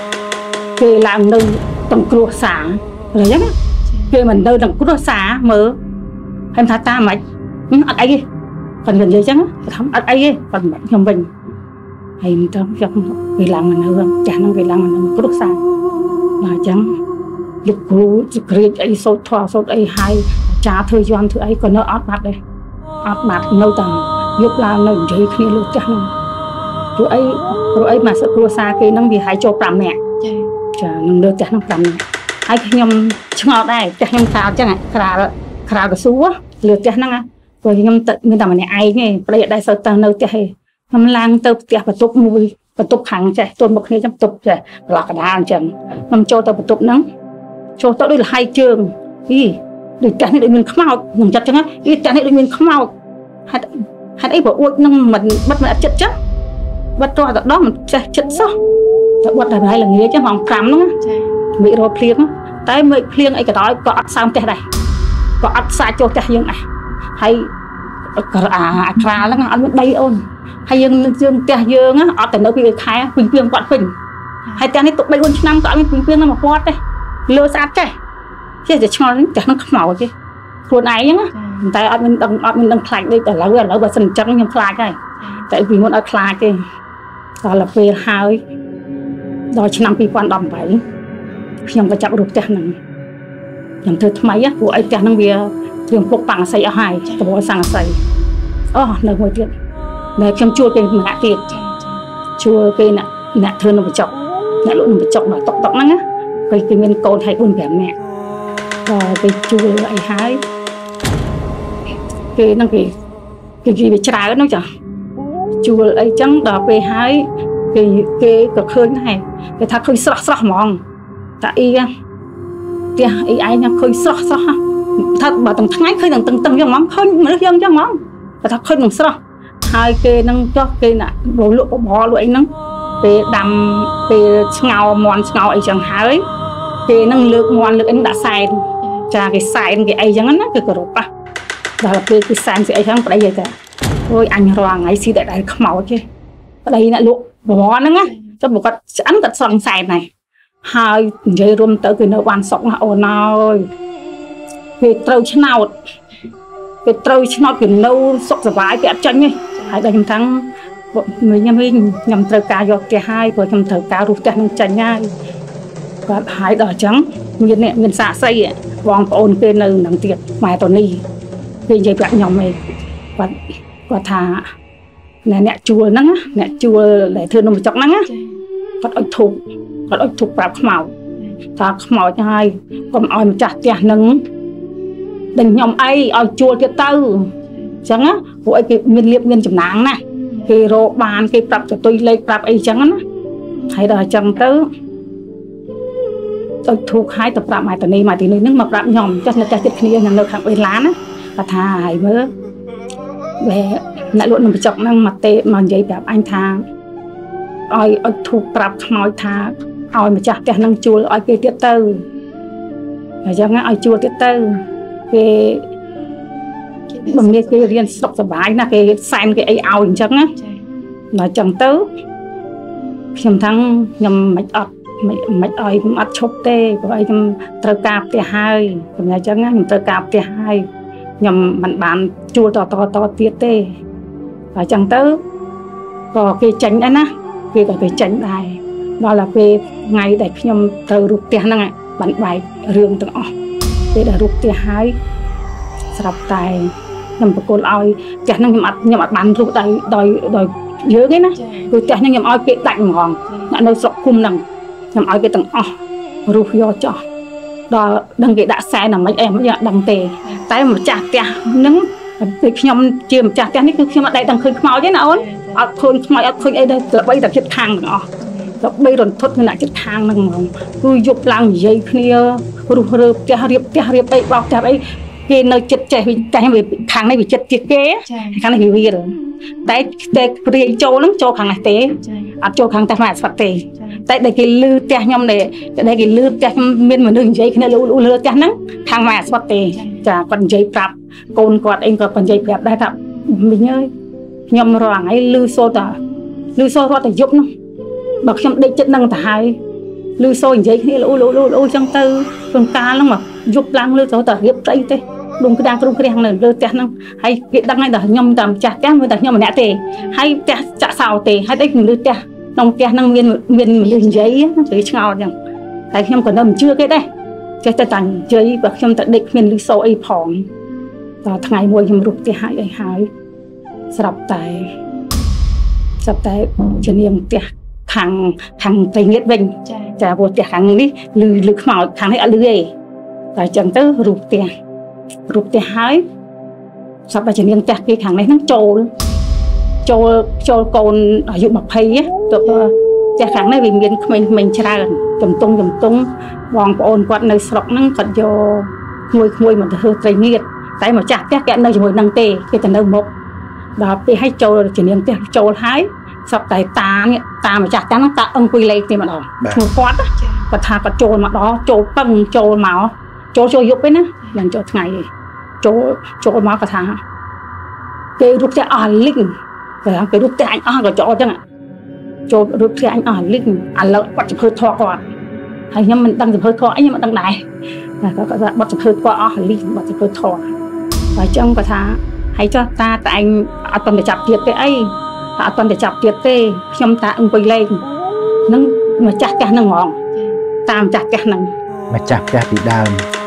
về làm nơi tầng cua xả rồi nhá về mình nơi tầng cua xả mơ em thà ta mà ăn ấy phần gần dưới trắng thắm ăn ấy phần mạnh trong mình hay trong trong vì làm mình hơn chả năng vì làm mình có được sao là chẳng lúc cú kia ấy sốt thoa sốt ấy hay trà thời gian thứ ấy còn nó ót mặt đây ót mặt nâu tầng giúp là nâu dưới kia luôn chẳng rồi ấy rồi ấy mà sợ cua xa kia nó vì hay cho làm mẹ chả năng được chẳng năng làm hay nhom ngọt đây chẳng nhom sao chẳng khra khra cái sú á lừa chẳng năng rồi nhom tự mình làm này ai nghe bây giờ đây sợ tầng nâu chạy nằm lang tơ tiệp và tục mùi và tục hàng chạy tôi một khi trong tục chạy là cả đàn chẳng nằm cho tao một tục nắng cho tao đây là hai trường đi để trả này mình không mau nằm chặt chẳng á đi trả này mình không mau hai hai ấy bảo uống nâng mình bắt mình chất chất bắt cho đó mình chạy chất sao bắt là hai là nghĩa chứ hoàng cắm nữa bị rồi phiền á tại mấy phiền ấy cái đó có ắt sao thế này có ắt sai cho thế như này hay à khá lắm anh biết đây ôn hay dương dương tia dương á ở tại nơi bị khai bình thường quạt bình hay tia này tụt bay bốn năm có bình thường nó mà quạt đây lơ sát chạy chứ để cho nó chả nó không màu chứ luôn ấy nhá tại ở mình đang ở mình đang khai đây tại lâu rồi lâu bà sân trắng nhưng khai cái tại vì muốn ở khai cái đó là về hai đó chỉ năm bị quan đầm bảy nhưng mà chắc được tia này nhầm thưa mấy á của ấy tia nó bị thường phục bằng xây ở hai của sang xây oh nơi ngồi chuyện đểខ្ញុំជួលគេម្នាក់ទៀតជួលគេអ្នកអ្នកធ្វើនំបញ្ចុកអ្នកលក់នំបញ្ចុកដល់តុកតុកហ្នឹងណាពេលគេមានកូនឲ្យbốn fiveនាក់ក៏គេជួលអីហើយគេហ្នឹងគេគេនិយាយវាច្រើនហ្នឹងចាជួលអីចឹងដល់ពេលហើយគេគេក៏ឃើញដែរគេថាឃើញស្រស់ស្រស់ហ្មងតាអ៊ីផ្ទះអ៊ីឯងឃើញស្រស់ស្រស់ថាបើទាំងថ្ងៃឃើញទាំងតឹងតឹងចឹងហ្មងឃើញមនុស្សយើងចឹងហ្មងគេថាឃើញនឹងស្រស់ហើយគេនឹងចុះគេណាលក់បបរលក់អីហ្នឹងពេលដាំពេលស្ងោរមន់ស្ងោរអីចឹងហើយគេនឹងលើកមន់លើកអីដាក់សែនចាគេសែនគេអីចឹងណាគឺគោរពដល់ពេលគេសែនស្អីចឹងប្តីគេថាអូយអញរាល់ថ្ងៃស៊ីតែដែលខ្មោចទេប្តីអ្នកលក់បបរហ្នឹងណាចុះបើគាត់ឆ្អិនគាត់ស្រង់សែនហើយហើយនិយាយរួមទៅគេនៅបានសុកណាអូនអើយគេត្រូវឆ្នោតគេត្រូវឆ្នោតគេនៅសុខសប្បាយគេអត់ចាញ់ទេហើយដល់ខ្ញុំថាខ្ញុំវិញខ្ញុំត្រូវការយកផ្ទះហើយព្រោះខ្ញុំត្រូវការរស់ផ្ទះនឹងចាញ់ហើយគាត់ហើយដល់អញ្ចឹងមានអ្នកមានសាកសីបងប្អូនគេនៅនឹងទៀតម៉ែតនេះគេនិយាយប្រាប់ខ្ញុំឯងគាត់គាត់ថាអ្នកជួលហ្នឹងអ្នកជួលដែលធ្វើនំបញ្ចុកហ្នឹងគាត់អុជធូបគាត់អុជធូបប្រាប់ខ្មោចថាខ្មោចហើយកុំឲ្យម្ចាស់ផ្ទះហ្នឹងដេញខ្ញុំអីឲ្យជួលទៀតទៅអញ្ចឹងណាព្រោះអីគេមានលៀបមានចំណាងណាគេរកបានគេប្រាប់ទៅទុយលេខប្រាប់អីចឹងណាហើយដល់អញ្ចឹងទៅទៅធូបហើយទៅប្រាប់ម៉ែតានីម៉ែតានីហ្នឹងមកប្រាប់ខ្ញុំចាស់នៅផ្ទះទៀតគ្នានៅខាងអេឡានណាគាត់ថាហើយមើលវ៉ែអ្នកលក់នំបញ្ចុកហ្នឹងមកទេមកនិយាយប្រាប់អញថាឲ្យអុជធូបប្រាប់ខ្មោចថាឲ្យម្ចាស់ផ្ទះហ្នឹងជួលឲ្យគេទៀតទៅអញ្ចឹងឲ្យជួលទៀតទៅគេបំនេះគេរៀនសុខសប្បាយណាគេសែនគេអីឲ្យអញ្ចឹងណាដល់អញ្ចឹងទៅខ្ញុំថាខ្ញុំមិនអត់មិនមិនឲ្យខ្ញុំអត់ឈប់ទេព្រោះអីខ្ញុំត្រូវការផ្ទះហើយខ្ញុំអញ្ចឹងខ្ញុំត្រូវការផ្ទះហើយខ្ញុំមិនបានជួលតតតទៀតទេដល់អញ្ចឹងទៅក៏គេចាញ់ដែរណាគេក៏គេចាញ់ដែរដល់តែពេលថ្ងៃដែលខ្ញុំត្រូវរូបផ្ទះហ្នឹងបានបែករឿងទាំងអស់ពេលដែលរូបផ្ទះហើយស្រាប់តែខ្ញុំប្រគល់ឲ្យផ្ទះហ្នឹងខ្ញុំអត់ខ្ញុំអត់បានរស់ដោយដោយដោយយើងទេណាគឺផ្ទះហ្នឹងខ្ញុំឲ្យគេដាច់ហ្មងអ្នកនៅស្រុកគុំហ្នឹងខ្ញុំឲ្យគេទាំងអស់រស់យកចោះដល់ដឹងគេដាក់សែនអាមិនអីមិនដឹងទេតែម្ចាស់ផ្ទះហ្នឹងពេលខ្ញុំជាម្ចាស់ផ្ទះនេះគឺខ្ញុំអត់ដែលដឹងឃើញខ្មោចទេណាអូនអត់ឃើញខ្មោចអត់ឃើញអីទេតែបីតែចិត្តខាងទាំងអស់តែបីរន្ធត់គឺអ្នកចិត្តខាងហ្នឹងហ្មងគឺយប់ឡើងនិយាយគ្នារស់រើផ្ទះរៀបផ្ទះរៀបអីបោកផ្ទះអីគេនៅចិត្តចេះវិញតែខាងនេះវាចិត្តជាគេខាងនេះវាវាតែតែព្រាយចូលហ្នឹងចូលខាងនេះទេអត់ចូលខាងតែម៉ែស្វាត់ទេតែដែលគេលឺផ្ទះខ្ញុំដែលដែលគេលឺផ្ទះខ្ញុំមានមនុស្សនិយាយគ្នាលឺលឺផ្ទះហ្នឹងខាងម៉ែស្វាត់ទេចាគាត់និយាយប្រាប់កូនគាត់អីគាត់និយាយប្រាប់ដែរថាមីងអើយខ្ញុំរាល់ថ្ងៃលឺសូរតាលឺសូររត់តែយប់ហ្នឹងបើខ្ញុំដេកចិត្តហ្នឹងទៅហើយលឺសូរនិយាយគ្នាលូលូលូលូចឹងទៅក្នុងកាលហ្នឹងមកយប់ឡើងលឺសូរតែរៀបស្អីទេដុំក្តាំងគ្រូគ្រាំងនៅលើផ្ទះហ្នឹងហើយគេដឹងហើយថាខ្ញុំតែម្ចាស់ផ្ទះមើលតែខ្ញុំម្នាក់ទេហើយផ្ទះចាក់សោទេហើយតែខ្ញុំលឺផ្ទះក្នុងផ្ទះហ្នឹងមានមានមនុស្សនិយាយទៅឆ្ងល់ចឹងតែខ្ញុំក៏នៅមិនជឿគេដែរចេះតែតែនិយាយបើខ្ញុំតែដេកគ្មានលឺសូរអីផងដល់ថ្ងៃមួយខ្ញុំរុះផ្ទះហើយអីហើយស្រាប់តែស្រាប់តែជំនាញផ្ទះខាងខាងត្រីងៀតវិញចាព្រោះផ្ទះខាងនេះលឺលឺខ្មោចខាងនេះអត់លឺទេតែអញ្ចឹងទៅរុះផ្ទះរុះផ្ទះហើយស្រាប់តែជំនាញផ្ទះគេខាងនេះហ្នឹងចូលចូលចូលកូនអាយុยี่สิบទៅផ្ទះខាងនេះវាមានក្មេងៗច្រើនចំតុងចំតុងបងប្អូនគាត់នៅស្រុកហ្នឹងគាត់យកក្មួយក្មួយមកធ្វើត្រីងៀតតែម្ចាស់ផ្ទះគេនៅជាមួយនឹងទេគេទៅនៅមុខដល់ពេលឲ្យចូលជំនាញផ្ទះចូលហើយស្រាប់តែតានេះតាម្ចាស់ផ្ទះហ្នឹងតាអង្គុយលេងទេម្ដងឈ្មោះគាត់គាត់ថាគាត់ចូលមកដល់ចូលពឹងចូលមកចូលចូលយប់ទេណាមិនចូលថ្ងៃទេចូលចូលមកគាត់ថាគេរូបផ្ទះអស់លីងតែគេរូបផ្ទះអញអស់ក៏ចូលអញ្ចឹងចូលរូបផ្ទះអញអស់លីងឥឡូវគាត់ទៅធ្វើធေါ်គាត់ហើយខ្ញុំមិនដឹងទៅធ្វើធေါ်អីខ្ញុំមិនដឹងដែរតែគាត់គាត់ថាបាត់ទៅធ្វើគាត់អស់លីងបាត់ទៅធ្វើធေါ်ហើយអញ្ចឹងគាត់ថាហើយចុះតាតែឯងអត់ទៅចាប់ទៀតទេអីអត់ទៅចាប់ទៀតទេខ្ញុំតាអង្គុយលេងនឹងម្ចាស់ផ្ទះហ្នឹងហ្មងតាមម្ចាស់ផ្ទះហ្នឹងម្ចាស់ផ្ទះពីដើម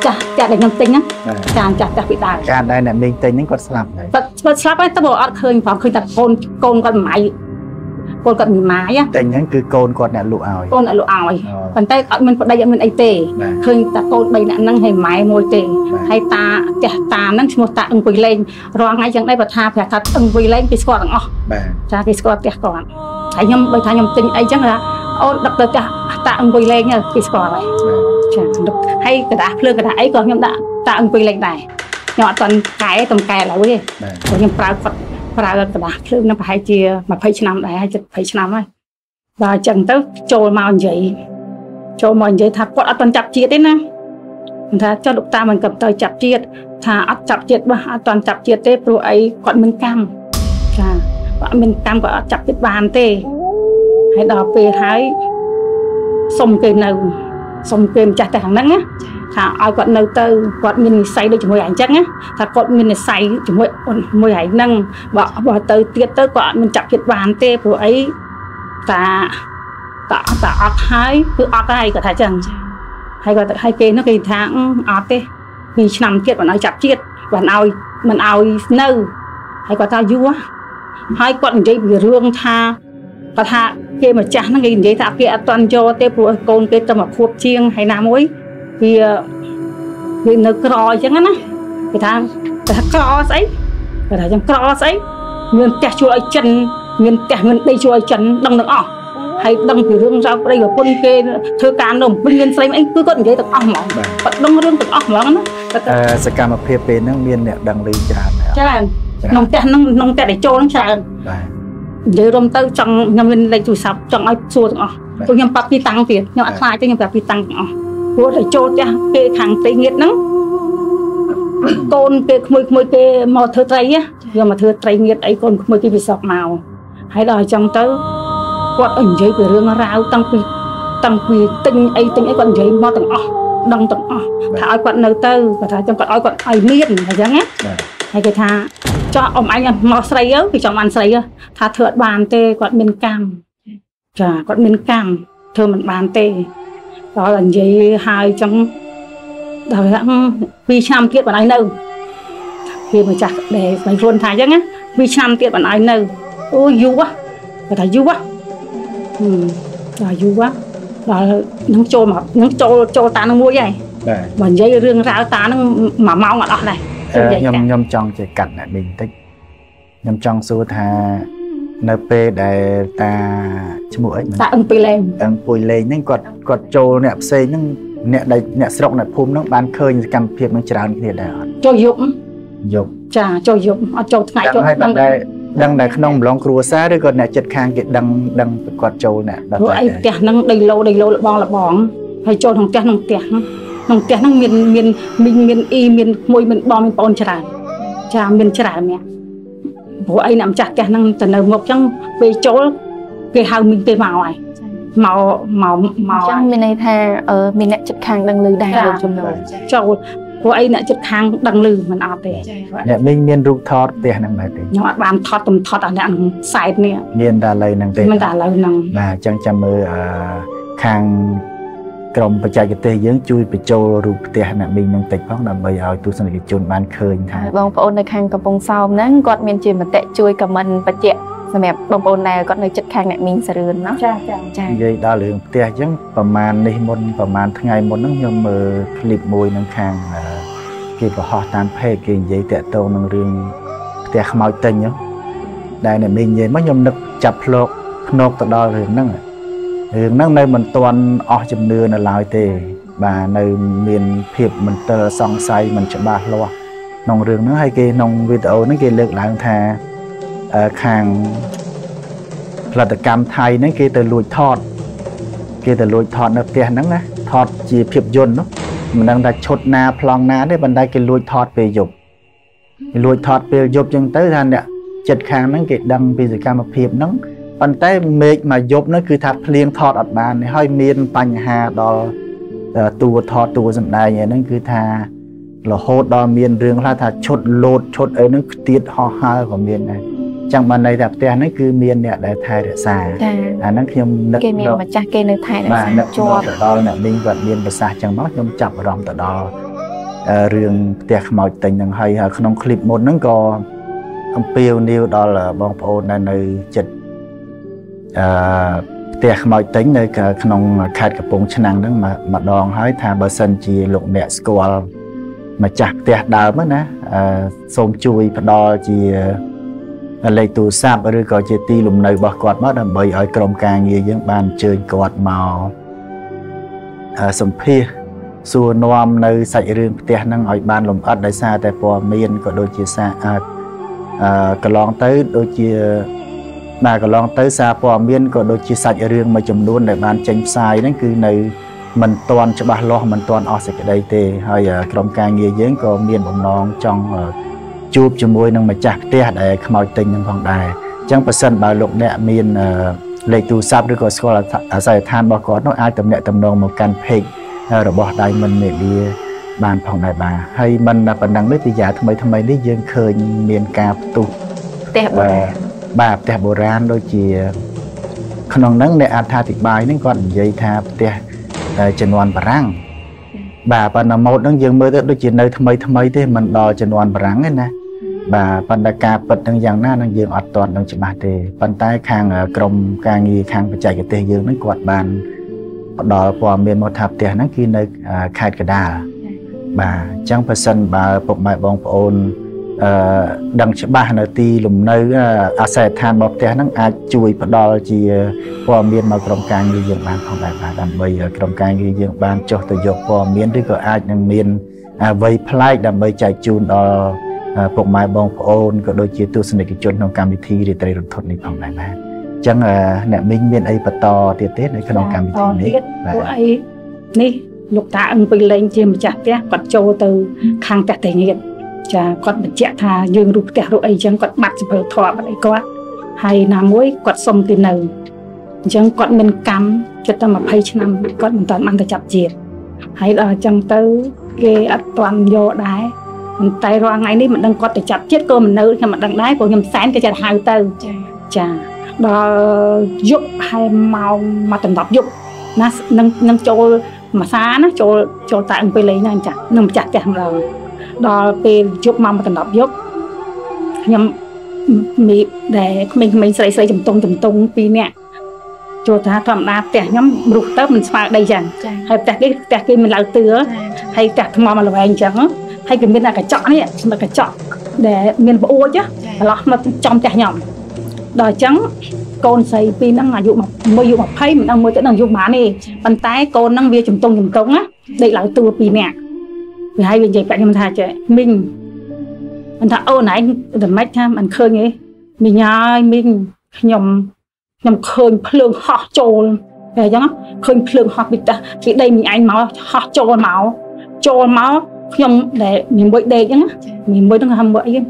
ចាស់ចាស់ដែលខ្ញុំទិញហ្នឹងចាចាស់ចាស់ពីដើមការដែលអ្នកមីងទិញហ្នឹងគាត់ស្លាប់ហើយគាត់ស្លាប់ហើយតែបើអត់ឃើញផងឃើញតែកូនកូនគាត់ម៉ៃកូនគាត់មីម៉ាយទិញហ្នឹងគឺកូនគាត់អ្នកលក់ឲ្យកូនអ្នកលក់ឲ្យប៉ុន្តែអត់មានប្តីអត់មានអីទេឃើញតែកូនបីនាក់ហ្នឹងហើយម៉ែមួយទេហើយតាផ្ទះតាហ្នឹងឈ្មោះតាអង្គុយលេងរាល់ថ្ងៃចឹងដែរបើថាប្រាប់ថាអង្គុយលេងគេស្គាល់ទាំងអស់ចាគេស្គាល់ផ្ទះគាត់ហើយខ្ញុំបើថាខ្ញុំទិញអីចឹងថាអូនដឹកទៅផ្ទះតាអង្គុយលេងគេស្គាល់ហើយចាហើយកระดาษភ្លើងកระดาษអីក៏ខ្ញុំដាក់តាអង្គុយលេងដែរខ្ញុំអត់ទាន់កែតំកែឥឡូវទេខ្ញុំប្រើគាត់ប្រើกระดาษភ្លើងនឹងប្រហែលជាยี่สิบឆ្នាំដែរហើយยี่สิบឆ្នាំហើយបាទអញ្ចឹងទៅចូលមកនិយាយចូលមកនិយាយថាគាត់អត់ទាន់ចាប់ជាតិទេណាថាចុះលោកតាមិនក៏ទៅចាប់ជាតិថាអត់ចាប់ជាតិបោះអត់ទាន់ចាប់ជាតិទេព្រោះអីគាត់មានកម្មចាគាត់មានកម្មគាត់អត់ចាប់ជាតិបានទេហើយដល់ពេលហើយសុំគេនៅសុំគេម្ចាស់តែខាងហ្នឹងណាថាឲ្យគាត់នៅទៅគាត់មាននិស្ស័យដូចជាមួយឯងចឹងណាថាគាត់មាននិស្ស័យជាមួយមួយឯងហ្នឹងបើបើទៅទៀតទៅគាត់អត់មានចាប់ចិត្តបានទេព្រោះអីតាតាតាអត់ហើយគឺអត់ហើយគាត់ថាចឹងហើយគាត់ឲ្យគេនោះគេថាអត់ទេពីឆ្នាំទៀតមិនឲ្យចាប់ជាតិមិនឲ្យមិនឲ្យនៅហើយគាត់ថាយូរហើយគាត់និយាយពីរឿងថាគាត់ថាគេម្ចាស់ហ្នឹងគេនិយាយថាគេអត់ទាន់យកទេព្រោះកូនគេទៅមកខួបជាងហើយណាមួយវាវានៅក្រអញ្ចឹងណាគេថាថាក្រស្អីគេថាចឹងក្រស្អីមានផ្ទះជួលឲ្យចិនមានផ្ទះមានដីជួលឲ្យចិនដឹងទាំងអស់ហើយដឹងពីរឿងរ៉ាវប្តីប្រពន្ធគេធ្វើការនៅពេញមានស្រីអីគឺគាត់និយាយទាំងអស់ហ្មងគាត់ដឹងរឿងទាំងអស់ហ្មងណាសកម្មភាពពេលហ្នឹងមានអ្នកដឹងឮច្រើនច្រើនក្នុងផ្ទះហ្នឹងក្នុងផ្ទះដែលចូលហ្នឹងច្រើនបាទនិយាយរំទៅចង់ខ្ញុំមានលេខទូរស័ព្ទចង់ឲ្យសួរទាំងអស់ព្រោះខ្ញុំប្រាប់ពីតាំងទៀតខ្ញុំអត់ខ្លាចទេខ្ញុំប្រាប់ពីតាំងទាំងអស់ព្រោះតែចូលផ្ទះគេខាងផ្ទៃងៀតហ្នឹងកូនគេក្មួយក្មួយគេមកធ្វើត្រីយកមកធ្វើត្រីងៀតអីកូនក្មួយគេពិសោកមកហើយដល់អញ្ចឹងទៅគាត់និយាយពីរឿងរ៉ាវតាំងពីតាំងពីទិញអីទិញអីគាត់និយាយមកទាំងអស់ដឹងទាំងអស់ថាឲ្យគាត់នៅទៅគាត់ថាចឹងគាត់ឲ្យគាត់ឲ្យមានអញ្ចឹងណាហើយគេថាចោះអ៊ំអញមកស្រីទៅគេចង់បានស្រីថាធ្វើអត់បានទេគាត់មានកម្មចាគាត់មានកម្មធ្វើមិនបានទេដល់និយាយហើយចឹងដល់ពីរឆ្នាំទៀតបណ្ដៃនៅគេម្ចាស់ដែលស្មីខ្លួនថាចឹងណាពីរឆ្នាំទៀតបណ្ដៃនៅអូយូរគាត់ថាយូរដល់យូរដល់នឹងចូលមកនឹងចូលចូលតានឹងមួយហើយបាទបើនិយាយរឿងរ៉ាវតានឹងមួយម៉ោងអត់អស់ដែរខ្ញុំខ្ញុំចង់ចេះកាត់អ្នកមីងបន្តិចខ្ញុំចង់សួរថានៅពេលដែលតាឈ្មោះអីតាអង្គុយលេងអង្គុយលេងហ្នឹងគាត់គាត់ចូលអ្នកផ្សេងហ្នឹងអ្នកដែលអ្នកស្រុកអ្នកភូមិហ្នឹងបានឃើញសកម្មភាពហ្នឹងច្រើនគ្នាដែរអត់ចូលយប់យប់ចាចូលយប់អត់ចូលថ្ងៃចូលដឹងដែរដឹងតែក្នុងម្លងគ្រួសារឬក៏អ្នកចិត្តខាងគេដឹងដឹងគាត់ចូលអ្នកដល់តែអីផ្ទះហ្នឹងដីឡូដីឡូលបងលបងហើយចូលក្នុងផ្ទះក្នុងផ្ទះក្នុងផ្ទះហ្នឹងមានមានមីងមានអ៊ីមានក្មួយមានបងមានប្អូនច្រើនចាមានច្រើនអ្នកព្រោះអីអ្នកម្ចាស់ផ្ទះហ្នឹងទៅនៅមុខចឹងពេលចូលគេហៅមីងទៅមកហើយមកមកមកចឹងមានន័យថាមានអ្នកចិត្តខាងដឹងឮដែរចំនួនចូលព្រោះអីអ្នកចិត្តខាងដឹងឮមិនអត់ទេអ្នកមីងមានរូបថតផ្ទះហ្នឹងដែរទេខ្ញុំអត់បានថតទំថតអាអ្នកសែតនេះមានតែឥឡូវហ្នឹងទេមានតែឥឡូវហ្នឹងបាទអញ្ចឹងចាំមើលខាងក្រុមបច្ចេកទេសយើងជួយបញ្ចូលរូបផ្ទះអ្នកមីងនឹងតិចផងដើម្បីឲ្យទស្សនិកជនបានឃើញថាបងប្អូននៅខាងកំពង់សោមហ្នឹងគាត់មានជាមតិជួយខមមិនបញ្ជាក់សម្រាប់បងប្អូនដែលគាត់នៅចិត្តខាងអ្នកមីងសរឿនណាចាចាចានិយាយដល់រឿងផ្ទះអញ្ចឹងប្រហែលនេះមុនប្រហែលថ្ងៃមុនហ្នឹងខ្ញុំមើលคลิปមួយនឹងខាងគេបង្ហោះតាមเพจគេនិយាយតាក់ទងនឹងរឿងផ្ទះខ្មោចទិញដែលអ្នកមីងនិយាយមកខ្ញុំនឹកចាប់ភ្លោកភ្នែកទៅដល់រឿងហ្នឹងរឿងហ្នឹងនៅមិនទាន់អស់ជំនឿនៅឡើយទេបាទនៅមានភាពមន្ទិលសង្ស័យមិនច្បាស់លាស់ក្នុងរឿងហ្នឹងហើយគេក្នុងវីដេអូហ្នឹងគេលើកឡើងថាខាងផលិតកម្មថៃហ្នឹងគេទៅលួចថតគេទៅលួចថតនៅផ្ទះហ្នឹងណាថតជាភាពយន្តនោះមិនដឹងថាឈុតណាប្លង់ណាទេប៉ុន្តែគេលួចថតពេលយប់គេលួចថតពេលយប់ចឹងទៅថាអ្នកចិត្តខាងហ្នឹងគេដឹងពីសកម្មភាពហ្នឹងប៉ុន្តែមេឃមកយប់នោះគឺថាភ្លៀងថតអត់បានហើយមានបញ្ហាដល់តួថតតួសម្ដែងហ្នឹងគឺថារហូតដល់មានរឿងខ្លះថាឈុតលោតឈុតអីហ្នឹងខ្ទាតហោះហើរក៏មានដែរចឹងបានន័យថាផ្ទះហ្នឹងគឺមានអ្នកដែលថែរក្សាអាហ្នឹងខ្ញុំនឹកគេមានម្ចាស់គេនៅថែរក្សាជាប់ដល់អ្នកមីងគាត់មានប្រសាសន៍ចឹងមកខ្ញុំចាប់អារម្មណ៍ទៅដល់ riêng tiệc màu tình đằng hay không clip một nó có ông piêu nêu đó là bong phố này nơi chật tiệc màu tính nơi không khai cái bông chân năng đó mà mà đòn hỏi thà bờ sân chỉ lục mẹ school mà chặt tiệc đào mất nè xôm chui và đo chỉ lấy tù sáp rồi có chỉ ti lùm nơi bọc quạt mất là bởi ở trong càng như những bàn chơi quạt màu sầm phê xua noam nơi sạch riêng tiệc năng ở bàn lùm ớt đại xa tại phò miên có đôi chia xa cái lon tới đôi chia mà cái lon tới xa phò miên có đôi chia sạch riêng mà chùm luôn để bàn tranh sai đó cứ nơi mình toàn cho bà lo mình toàn ở sạch đây thì hay trong càng như những có miên bóng non trong chụp cho môi năng mà chặt tia để màu tình năng vòng đài chẳng phải sân bà lục nẹ miên lấy tù sáp được có school là giải than bao có nó ai tầm nẹ tầm nông một căn phê rồi bỏ đài mình để đi bàn phòng đại bà hay mình là phần năng biết thì giả thầm mấy thầm mấy đi dương khơi miền cà tu bà tè bồ ran đôi chỉ không nắng để ăn tha thịt bài nên còn dây tha tè chân hoàn bà răng bà bà là một đang dương mới tới đôi chỉ nơi thầm mấy thầm mấy thế mình đo chân hoàn bà răng ấy nè bà bà đã cà bật đang giang na đang dương ọt toàn đang chỉ bà tè bàn tay khang crom càng nghi khang phải chạy cái tè dương nó quạt bàn đo qua miền một tháp tè nó kia nơi khai cái đà bà chẳng phải sân bà bọc mại bong ôn đằng cho bà nơi ti lùm nơi à sẽ than bọc tè nó ai chui và đo chỉ qua miền mà trong càng như dương bàn không đại bà đầm bây trong càng như dương bàn cho từ dọc qua miền thì có ai đang miền vây play đầm bây chạy chun đo bọc mại bong ôn có đôi chia tu sinh cái chun trong cam thi để tây thuật này không đại bà chẳng là nè mình miền ấy bắt to tiệt tết này trong cam thi này này lục tạ ông bị lên trên một chặt té quạt trâu từ khang tẹt thể nghiện chả quạt bật chẹt thà dương rụt tẹt rồi ấy chẳng quạt mặt sờ thọ vậy có hay là muối quạt sông từ nầu chẳng quạt mình cắm cho ta mà phay năm quạt mình toàn ăn ta chặt diệt hay là chẳng tới cái toàn vô đái mình tay ra ngàyនេះmình đang quạt để chặt chết cơ mình nơi khi mình đang đái của nhầm sáng cái chặt hai từ chả đó dục hay màu mà tận tập dục nó nâng nâng trôi mà xa nó cho cho tại ông lấy này chặt nằm chặt chặt rồi đó về giúp mong mà đọc giúp nhầm mình để mình mình xây xây chấm tung chấm tung pi nè cho ta thầm đa tẻ nhóm rụt tớ mình phá đây chẳng hay tẻ cái tẻ cái mình lao tứa hay tẻ thầm mà là anh chẳng hay cái mình là cái chọn ấy là cái chọn để mình bộ chứ là nó trong tẻ nhỏm đó trắng con xây pin năng là dụ mà mới dụ mà phay mình đang mới tới đang dụ má này bàn tay con năng việc chấm tung chấm tung á đây là từ pin nè vì hai bên vậy bạn mình thà trẻ mình mình thà ô này để mấy tham mình khơi nghe mình nhai mình nhom nhom khơi phượng họ trồn về chứ khơi phượng họ bị ta thì đây mình anh máu họ trồn máu trồn máu nhom để mình bội đề chứ mình mới đang hầm bội ấy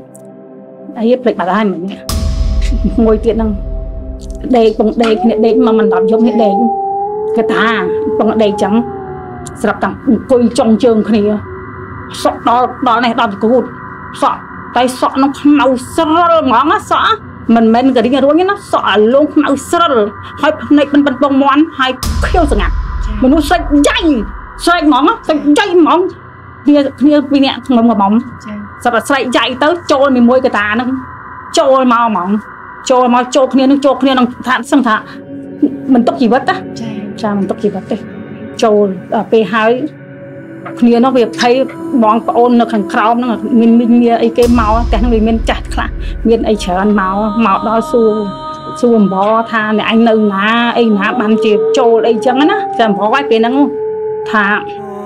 ấy phải bảo hai mình ngồi tiện năng đây bằng đây cái đây mà mình làm giống như đây cái ta bằng đây trắng sập tặng coi trong trường cái này sọ đó đó này đó cái hụt sọ tay sọ nó màu sơ ngón á sọ mình mình cái đi nghe rồi nó sọ luôn màu sơ hai này bên bên bông món hai khiêu sừng à mình nó sạch dây sạch món á sạch dây món kia kia vì nè không mà bóng sập là sạch dây tới trôi mình môi cái ta nó trôi màu mỏng trôi màu trôi kia nó trôi kia nó thản sang thả mình tóc gì vất á cha mình tóc gì vất đây trôi ở p hai kia nó việc thấy bóng ôn nó khẳng khao nó mình mình ấy cái màu cái thằng mình chặt khá mình ấy chờ ăn màu màu đó xu xu bò tha này anh nâng ná ấy ná bàn chìa trôi đây chẳng á chẳng có quay bên nó thà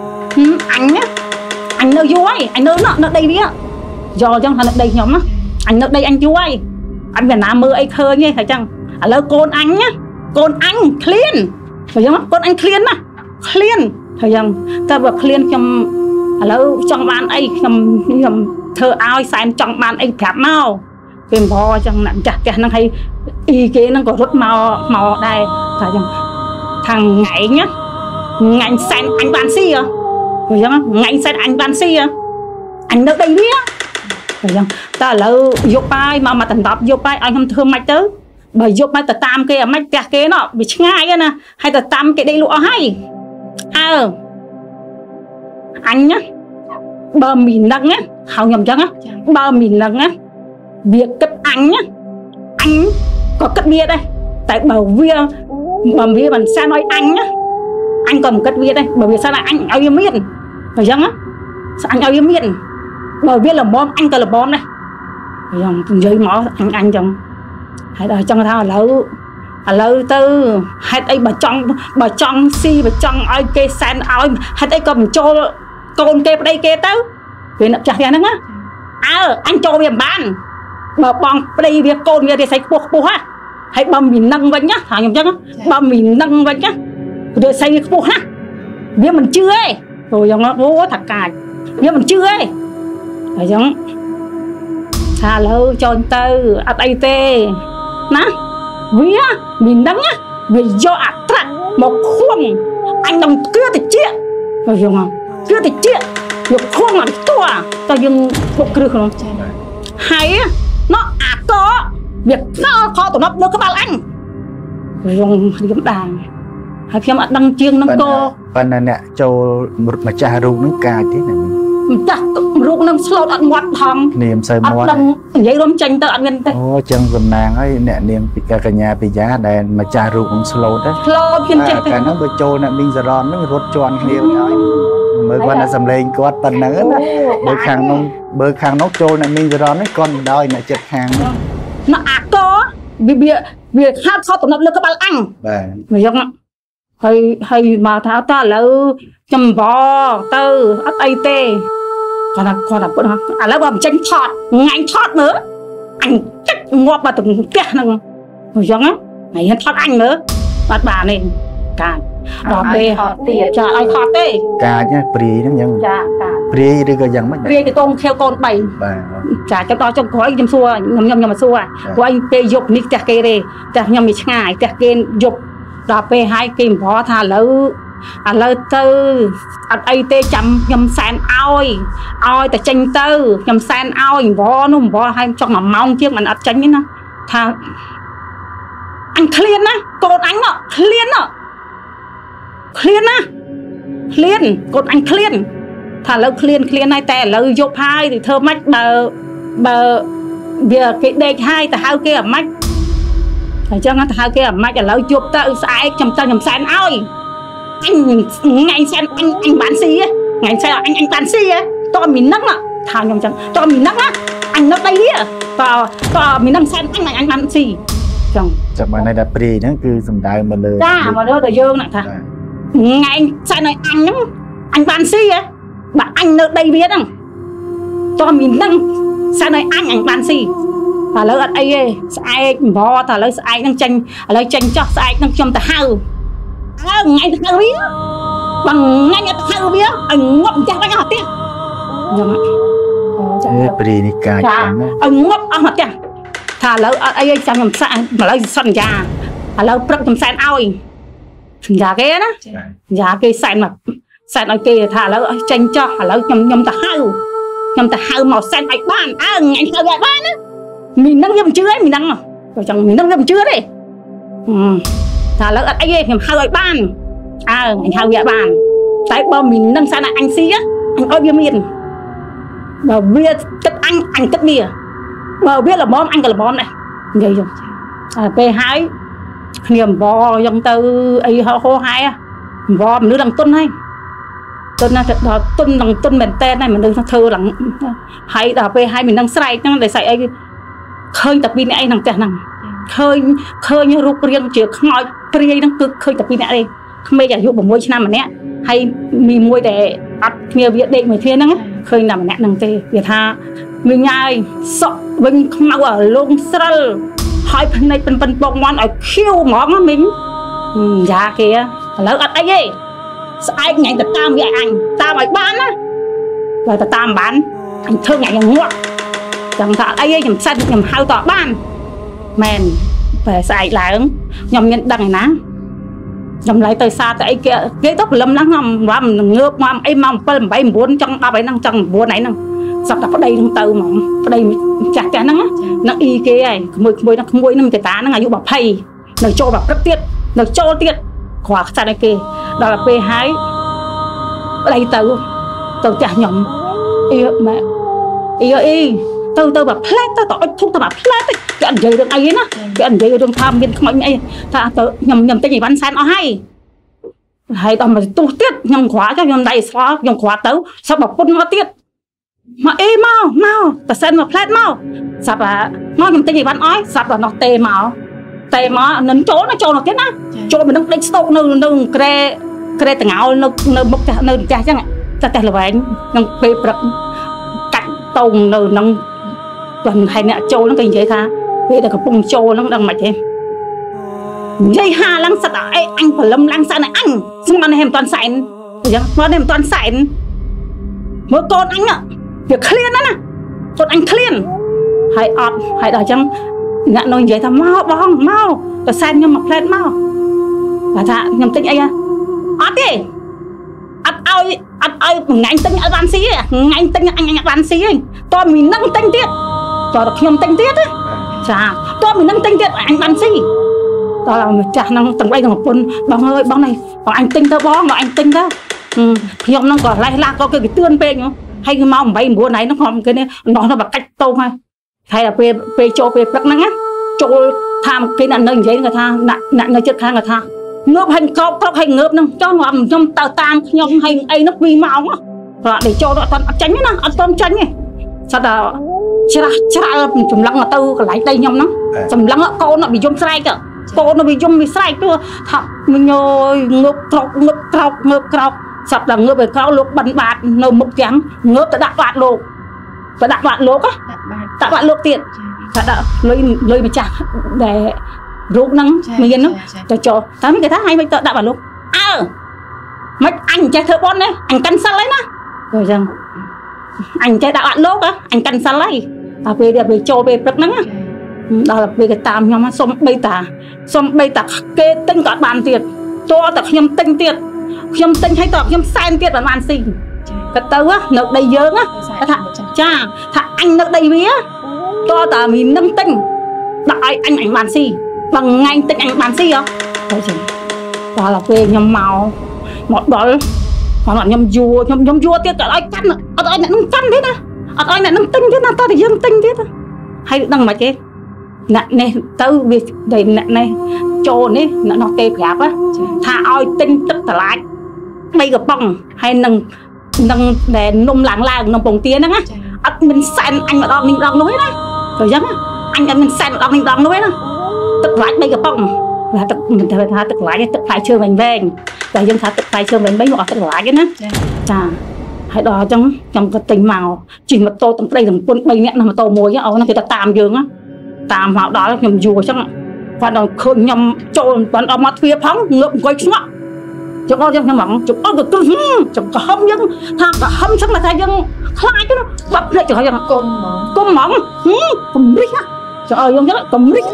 anh á anh nơi vui anh nơi nó nó đây đi á do chẳng thằng đây nhóm á anh nơi đây anh vui anh phải làm mơ ấy khơi nghe phải chăng à lỡ con anh nhá con anh clean phải không con anh clean á clean phải không ta vừa clean trong à lỡ trong ban ấy trong trong thơ ao xem trong ban ấy kẹp màu cái bò trong nặng chặt cái nó hay y kế nó có rất màu màu đây phải không thằng ngày nhá ngày xem anh ban si à phải không ngày xem anh ban si à anh đâu đây đi á phải không ta lỡ dục ai mà mà tận tập dục ai anh không thương mạch tới bởi dục ai ta tam kia mạch kẹt kia nó bị ngay nè hay ta tam cái đây lụa hay à anh nhá bờ mì nâng á hào nhầm chăng á bờ mì nâng á việc cấp anh á anh có cất bia đây tại bờ vía bờ vía mình sao nói anh á anh còn một cất bia đây bởi vì sao là anh ao yêu miên phải chăng á anh ao yêu miên bởi vì là bom anh cơ là bom đây phải không dưới mỏ anh anh chồng hãy đợi trong thao lâu à lâu tư hãy đây bà trong bà trong si bà trong ai kê san ai hãy đây cầm cho con kê đây kê tao vì nó chặt ra nó á à anh cho về bán bà bong đây việc con về thì sẽ buộc buộc ha hãy bầm mình nâng vậy nhá thằng nhầm chắc á bầm mình nâng vậy nhá rồi xây buộc ha biết mình chưa ấy rồi dòng nó vô thật cài biết mình chưa ấy rồi giống thà lâu cho anh tư ở đây tê ná vía mình nâng á vì do ạt trạ một khuôn anh đồng cưa thì chia rồi hiểu không cưa thì chia một khuôn mà to ta dừng bộ cưa không hay nó ạt có việc sao khó tụi nó đưa các bạn anh rồi điểm đàn hay phim ăn đăng chiêng nâng cô phần này nè châu mà cha rung nó cài thế này chắc rung nâng slow ăn ngoặt thằng niềm say ăn đăng vậy lắm tranh tao ăn nguyên tê ô chân dầm nàng ấy nè niềm cả cả nhà bị giá đèn mà cha rung cũng slow đấy slow phiên chết cả nó bơi trôi nè mình giờ ron nó rốt tròn nhiều nói mới quan là sầm lên quát tần nữa bơi khang nông bơi khang nóc trôi nè mình giờ ron nó con đôi nè chật hàng nó ác có vì việc việc hát khó tụi nó đưa các bạn ăn mày giống lắm hay hay mà tháo ta là chầm bò tơ ấp ai tê còn là còn là bữa à là bầm tranh thọt ngành thọt nữa anh chắc ngọt vào từng kia năng mày giống á ngày hết thọt anh nữa bắt bà này cả đỏ bê chả ai thọt tê cả nhá pri nó nhận chả cả pri đi cái dần mất pri cái con theo con bảy chả cho to trong khói nhầm xua nhầm nhầm nhầm mà xua của anh bê dục nít chả kê đây chả nhầm bị ngài chả kê dục đỏ bê hai kim phó thà lỡ à lỡ tư à ai tê chấm nhầm san oi oi tại tranh tư nhầm san oi vó nó vó hai trong mà mong chiếc mình ắt tránh ấy nó thà anh clean á con anh nó clean á clean á clean con anh clean thà lỡ clean clean hai tè lỡ dục hai thì thơ mách bờ bờ việc cái đê hai tại hai kia mách phải cho nó hai kia mách là lỡ dục tự sai chấm ta nhầm san oi anh ngày xem anh anh bán xì á ngày xem anh anh bán xì á to mình nấc ạ thao nhầm chẳng to mình nấc á anh nấc đây đi à to to mình nấc xem anh này anh bán xì chồng chắc bạn này đã pri nó cứ dùng đại mà lời ra mà nó là dương này thà ngày xem này anh nhá anh bán xì á bạn anh nợ đây biết không to mình nấc xem này anh anh bán xì và lỡ ở đây ai vò thà lỡ ai đang tranh lỡ tranh cho ai đang trong ta hao ngày thật hao biết bằng ngay thật hao biết anh ngậm chắc anh học tiếc pri ni cài anh ngậm ăn mặt tiếc thà lỡ ai ai sang làm sao mà lỡ săn già à lỡ bật làm sao oi già cái đó già cái sàn mà sàn ở kia thà lỡ tranh cho lỡ nhầm nhầm ta hao nhầm ta hao màu xanh bạch ban à ngày hao bạch ban á mình đang nhầm chưa ấy mình đang rồi chẳng mình đang nhầm chưa đấy thà lỡ anh ấy nhầm hao bạch ban à anh hao bạch ban tại bao mình đang sang là anh xí á anh ơi bia miền mà bia cất anh anh cất bia mà biết là bom anh là bom này vậy rồi à p hai niềm bò dòng từ ấy họ hô hai á bò mình đưa đằng tuân hay tuân là đó tuân đằng tuân bền tên này mình đưa thơ đằng hay là p hai mình đang say nhưng để say ấy khơi tập pin này thằng trẻ nằng khơi khơi như rục riêng chỉ ngồi pri đang cực khơi tập pin này đây không bây giờ dụ bằng môi năm mà nè hay mì môi để ăn nhiều việc định mấy thiên đó khơi nằm nè nằng tê việt tha mình nhai sợ vinh không mau ở lông sral hỏi phần này phần phần bông ngon ở khiêu ngón á mình dạ kìa lỡ ăn ấy ấy ai ngày ta tam vậy anh tam ở bán á rồi ta tam bán anh thương ngày ngọt chẳng thà ấy ấy nhầm xanh nhầm hao tỏ ban men về xài lại nhầm nhận đằng này ná nhầm lại từ xa tại kia cái tóc lâm lắm không và mình ngược mà em mong phần bảy muốn trong ba bảy năm trong buồn này nè sắp đặt ở đây không từ mà ở đây chặt chẽ nó nó y kia này mùi mùi nó mùi nó mình tá nó ngày dụ bảo pay nó cho bảo rất tiết nó cho tiết khóa xa đây kia đó là p hai ở đây từ từ chả nhầm Iya mẹ. Iya y. Từ từ bà plét tới tao thúc tao bà plét ấy. Cái anh dây đường ấy á, cái anh dây đường tham biên không ấy. Ta tự nhầm nhầm cái gì bắn san nó hay. Hay tao mà tu tiết nhầm khóa cho nhầm đầy xóa nhầm khóa tấu. Sao bà phun nó tiết. Mà ê mau mau, ta sen mà plét mau. Sao bà nó nhầm cái gì bắn ói, sao bà nó tê mau. Tê mau nấn chỗ nó cho nó tiết á. Chỗ mình nó đánh stốc nó nó kre kre tầng áo nó nó mốc nó cha chắc ạ. Ta tè là vậy nhầm bê bật cạnh tông nó nó tuần hay nè châu nó kinh chế tha bây giờ có bung châu nó đang mạch thêm dây hà lăng sạch ấy anh phải lâm lăng sạch này anh xong anh em toàn sạch nó em toàn sạch mỗi con anh ạ việc clean đó nè con anh clean hãy ọt hãy đòi chăng ngạn nói vậy tha mau bong mau tôi xem nhưng mà lên mau và thà nhầm tính ấy à ọt đi ăn ơi ăn ơi ngành tính ăn ban xí ngành tính anh anh ban xí tôi mình nâng tính tiết tôi được nhầm tính tiết á chà tôi mình nâng tính tiết anh ban xí tôi là chả năng từng đây là một quân bóng ơi bóng này còn anh tinh tao bó mà anh tinh đó nhầm nó còn lại là có cái cái tương bên không hay cái mau bay mua này nó còn cái này nó nó bằng cách tô hay hay là về về chỗ về bậc nắng á chỗ tham cái nạn nơi giấy người ta nạn nạn người chết khang người ta ngớp hành cọc cọc hành ngớp nè cho ngầm trong tàu tam nhom hành ấy nó vi màu á rồi để cho nó toàn tránh nó ăn tôm tránh này sau đó chả chả chùm lăng là tư lại đây nhom nó chùm lăng á cô nó bị dông sai cơ cô nó bị dông bị sai cơ thật mình nhồi ngớp cọc ngớp cọc ngớp cọc sau đó ngớp về cọc lúc bắn bạt nấu mực trắng ngớp đã đặt bạt lột và đặt bạt lột á đặt bạt lột tiền thật đó lấy lấy mà chả để rút nắng mình yên nó cho cho tám cái tháng hai mươi tợ đã bảo luôn à mấy anh chơi thợ bon đấy anh canh săn lấy nó rồi rằng anh chơi đạo bạn lốt á anh canh săn lấy à về để về cho về bật nắng á đó là về cái tam nhau mà xong bây tả xong bây tả kê tinh cả bàn tiệt cho tập nhâm tinh tiệt nhâm tinh hay tập nhâm sai tiệt là bàn sinh cái tớ á nợ đầy dơ á thà cha thà anh nợ đầy vía cho tả mình nâng tinh đại anh ảnh bàn si bằng ngay tinh anh bán gì không? Đó là về nhầm màu một đó hoặc là nhầm vua nhầm nhầm vua tiết cả ai cắn ở đây lại nâng cắn thế nè ở đây lại nâng tinh thế nào ta thì dân tinh thế nè hay đằng mà chết nè này tao việc để nè này trồn ấy nó nó tê gạp á thà oi tinh tức là lại đây gặp bông hay nâng nâng để nôm làng làng nôm bồng tiền đó á ở mình xem anh mà đo mình đo núi đó rồi dân anh anh mình xem đo mình đo núi đó tức lại đây gặp bông và tức mình thấy tha tức lại tức phải chưa mình về và dân thà tức phải chưa mình mấy ngọt tức lại cái nữa chà hãy đo trong trong cái tình màu chỉ mà tô tầm đây là quân bay nhẹ mà tô mồi á ông nó người ta tạm dường á tạm họ đó là nhầm rùa chắc và nó khơi nhầm trộn và nó mặt phía phóng ngợm quay xuống ạ cho con dân mỏng chụp ơ cực chụp cả hâm dân thà cả hâm chắc là thay dân khai cái nó bập lại cho dân côn mỏng côn mỏng côn rít á cho ơi dân rất là côn rít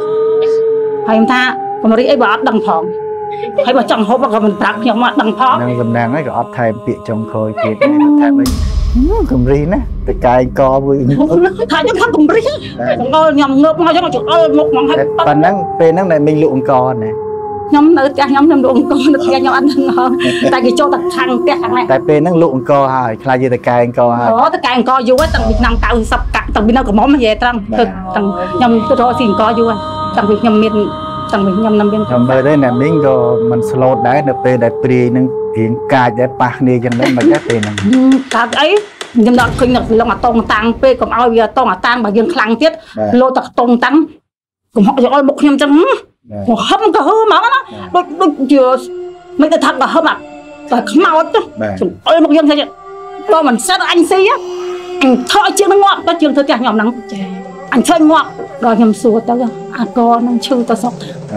hay em tha còn rít ấy bà đằng phòng hay bà chẳng hộp bà mình tạc nhưng mà đằng phòng năng gầm nàng ấy có thêm bị trong khôi kia thêm ấy cùm ri nè cái cài co vui thay những thằng cùm ri còn ơi nhầm ngợp ngay cho nó chụp ơi một món hay phần năng về năng này mình luộn co này nhóm nữ cha nhóm nhóm luộn co được nghe nhau ăn ngon tại vì cho tật thằng cái thằng này tại về năng luộn co hai khai gì tại cài co hai đó tại cài co vui tầng Việt Nam tạo sập cạn tầng bên nào có món mà về trăng tầng nhầm tôi cho xin co vui tầng Việt nhầm miền tầng Việt nhầm năm biên còn đây là mình có mình slot đá được về đại pri năng hiện cài để bạc đi chẳng đấy mà cái tiền này cả ấy nhưng đó khi nào lòng mà tông tăng pe còn ao giờ tông mà tăng mà dương khăng tiết lô tật tông tăng cũng họ cho một nhầm chẳng một hâm cả hơ mà nó đôi đôi chưa mấy cái thằng cả hâm à phải mau chứ ôi một nhầm sao cho mình xét anh xí á anh thôi chưa nó ngọt có trường thôi cả nhầm nắng anh chơi ngọt rồi nhầm sủa tao à con nó chơi tao sọc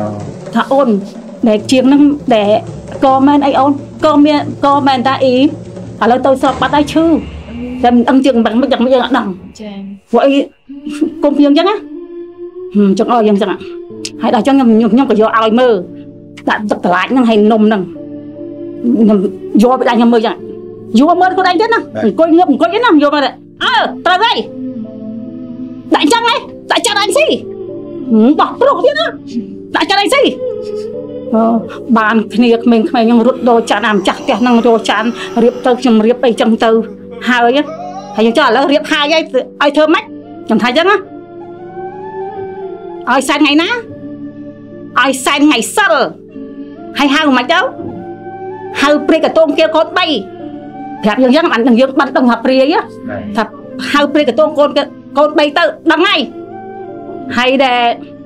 thà ôn để chiếng nó để comment ấy ôn comment comment ta ý à lời tôi sọc bắt ai chư làm ăn chừng bằng mấy chẳng bây giờ đằng vậy công viên chắc á chẳng ơi dân chẳng ạ hãy để cho nhầm nhầm nhầm cái do ai mơ đã tập lại nhưng hay nôm nằng do bị đánh nhầm mơ chẳng do mơ có đánh chết nè coi ngập coi chết nè do mà đấy à tao đây đại trăng này đại trăng anh gì bỏ đồ thế nữa đại trăng anh gì bàn kia mình mình nhưng rút đồ chán làm chặt kẹt năng đồ chán riệp tơ chừng riệp ấy chừng từ hai á ហើយយើងចុះឥឡូវរៀបហាយឲ្យឲ្យធ្វើម៉េចខ្ញុំថាអញ្ចឹងណាឲ្យសែនថ្ងៃណាឲ្យសែនថ្ងៃសិលហើយហៅមិនទៅហៅព្រាយកតងគេកូន3ប្រាប់យើងអញ្ចឹងបានយើងបាត់ដឹងថាព្រាយថាហៅព្រាយកតងកូនកូន3ទៅដឹងហើយហើយដែល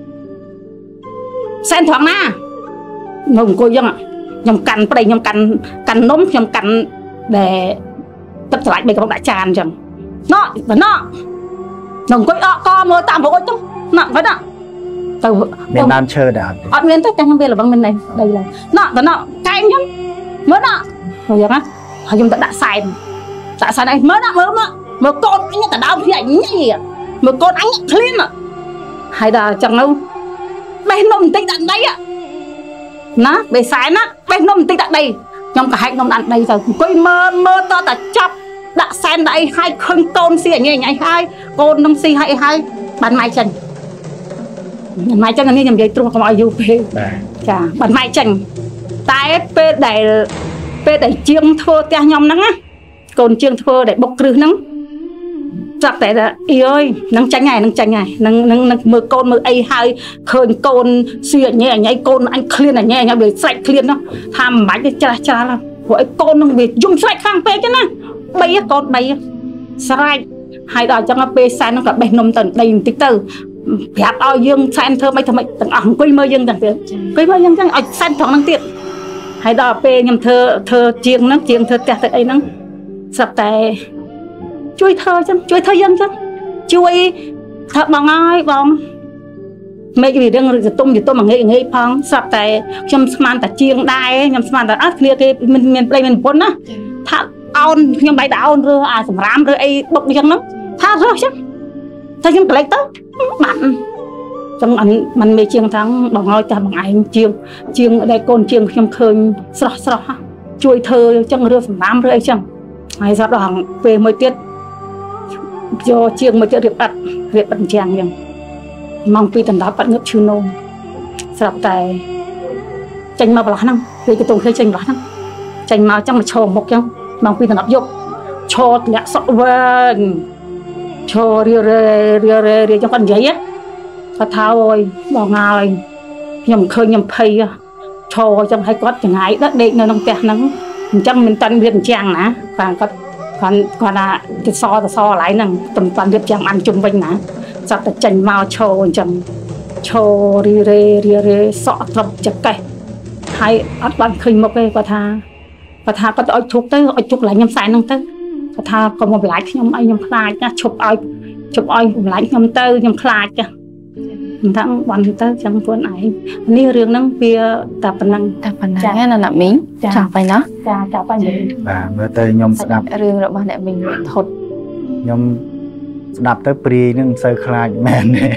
សែនត្រង់ណាខ្ញុំអង្គុយអញ្ចឹងខ្ញុំកាន់ប្តីខ្ញុំកាន់កាន់នំខ្ញុំកាន់ដែលទឹកស្រឡាច់បីកំដាក់ចានអញ្ចឹងណោះណោះខ្ញុំអង្គុយអកកមើលតាមប្រូចទៅណោះវិញណោះទៅមានដើមឈើដែរអត់មានទេតែខ្ញុំវាលបងមានដីដីឡើយណោះទៅណោះកែងខ្ញុំមើលណោះអញ្ចឹងណាហើយខ្ញុំទៅដាក់សែនដាក់សែនអីមើលណោះមើលមកមើលកូនអញទៅដើមភ្នែកញីមើលកូនអញឃ្លានហើយដល់អញ្ចឹងទៅបេះនំបន្តិចដាក់ដីណាបេះសែនណាបេះនំបន្តិចដាក់ដីខ្ញុំក៏ហែកនំដាក់ដីទៅអង្គុយមើលមើលតតែចាប់ដាក់សែនដាក់អីហើយឃើញកូនស៊ីអញអញហើយកូននឹងស៊ីហើយអីហើយបានម៉ៃចេញម៉ៃចេញនេះខ្ញុំនិយាយទ្រង់កុំឲ្យយូរពេកចាបានម៉ៃចេញតែពេលដែលពេលដែលជាងធ្វើផ្ទះខ្ញុំហ្នឹងណាកូនជាងធ្វើដែលបុកគ្រឹះហ្នឹងចាប់តែអីអើយនឹងចាញ់ហើយនឹងចាញ់ហើយនឹងនឹងមើលកូនមើលអីហើយឃើញកូនសៀញ៉ែអញឯងកូនអញឃ្លានអញឯងអញវាស្រេចឃ្លាននោះថាមិនបាច់ទេច្រាស់ច្រាស់ព្រោះឯកូននឹងវាយំស្រេចខាងពេកណាបីកូនបីស្រេចហើយដល់អញ្ចឹងពេលសែននោះក៏បេះនំទៅដីបន្តិចទៅប្រាប់ឲ្យយើងសែនធ្វើមិនធ្វើមិនទាំងអស់អង្គុយមើលយើងទាំងទៀតអង្គុយមើលយើងចឹងឲ្យសែនត្រង់ហ្នឹងទៀតហើយដល់ពេលខ្ញុំធ្វើធ្វើជាងហ្នឹងជាងធ្វើផ្ទះទៅអីហ្នឹងស្រាប់តែជួយធ្វើចឹងជួយធ្វើយើងចឹងជួយថាបងអើយបងមេឃរឿងឬទៅទុំទៅទុំងាយងាយផងស្រាប់តែខ្ញុំស្មានតែជាងដែរខ្ញុំស្មានតែអត់គ្នាគេមានមានប្តីមានប្រពន្ធណាថាអោនខ្ញុំដៃតអោនរើអាសម្រាមរើអីបុកចឹងហ្នឹងថារើចឹងតែខ្ញុំកលេចទៅបាត់ចឹងមិនមេជាងថាបងអើយតែបងឯងជាងជាងដែលកូនជាងខ្ញុំឃើញស្រស់ស្រស់ជួយធ្វើចឹងរើសម្រាមរើអីចឹងហើយស្រាប់ដល់ពេលមួយទៀតយកជាងមកទៀតរៀបអត់រៀបអត់ជាងចឹងម៉ោងពីរដណ្ដប់អត់ងឹបឈឺនោមស្រាប់តែចេញមកប្រឡោះហ្នឹងពេលកតុងឃើញចេញប្រឡោះហ្នឹងចេញមកចឹងមកឈរមុខចឹងម៉ោងពីរដណ្ដប់យប់ឈរធ្លាក់សក់វែងឈររៀររៀររៀរចឹងគាត់និយាយគាត់ថាអើយបងហើយខ្ញុំឃើញខ្ញុំភ័យឈរចឹងឲ្យគាត់ចង្អាយដេកនៅក្នុងផ្ទះហ្នឹងអញ្ចឹងមិនតាន់រៀបជាងណាគាត់គាត់គាត់គាត់ថាទៅសទៅសកន្លែងហ្នឹងតំតាន់រៀបជាងអានជុំវិញណាស្រាប់តែចេញមកឈរអញ្ចឹងឈររីរេរីរេសក់ត្រប់ចកេះហើយអត់បានឃើញមុខទេគាត់ថាគាត់ថាគាត់ទៅអុជធូបទៅអុជធូបកន្លែងខ្ញុំសែនហ្នឹងទៅគាត់ថាកុំមកបន្លាចខ្ញុំអីខ្ញុំខ្លាចណាឈប់ឲ្យឈប់ឲ្យបន្លាចខ្ញុំទៅខ្ញុំខ្លាចចាមិនថាបានទៅចឹងខ្លួនឯងនេះរឿងហ្នឹងវាតែប៉ុណ្ណឹងតែប៉ុណ្ណឹងណាអ្នកមីងចាស់ไปណាចាចាប់ไปបាទមើលទៅខ្ញុំស្ដាប់រឿងរបស់អ្នកមីងថត់ខ្ញុំស្ដាប់ទៅព្រាយនឹងមិនសូវខ្លាចមែនទេ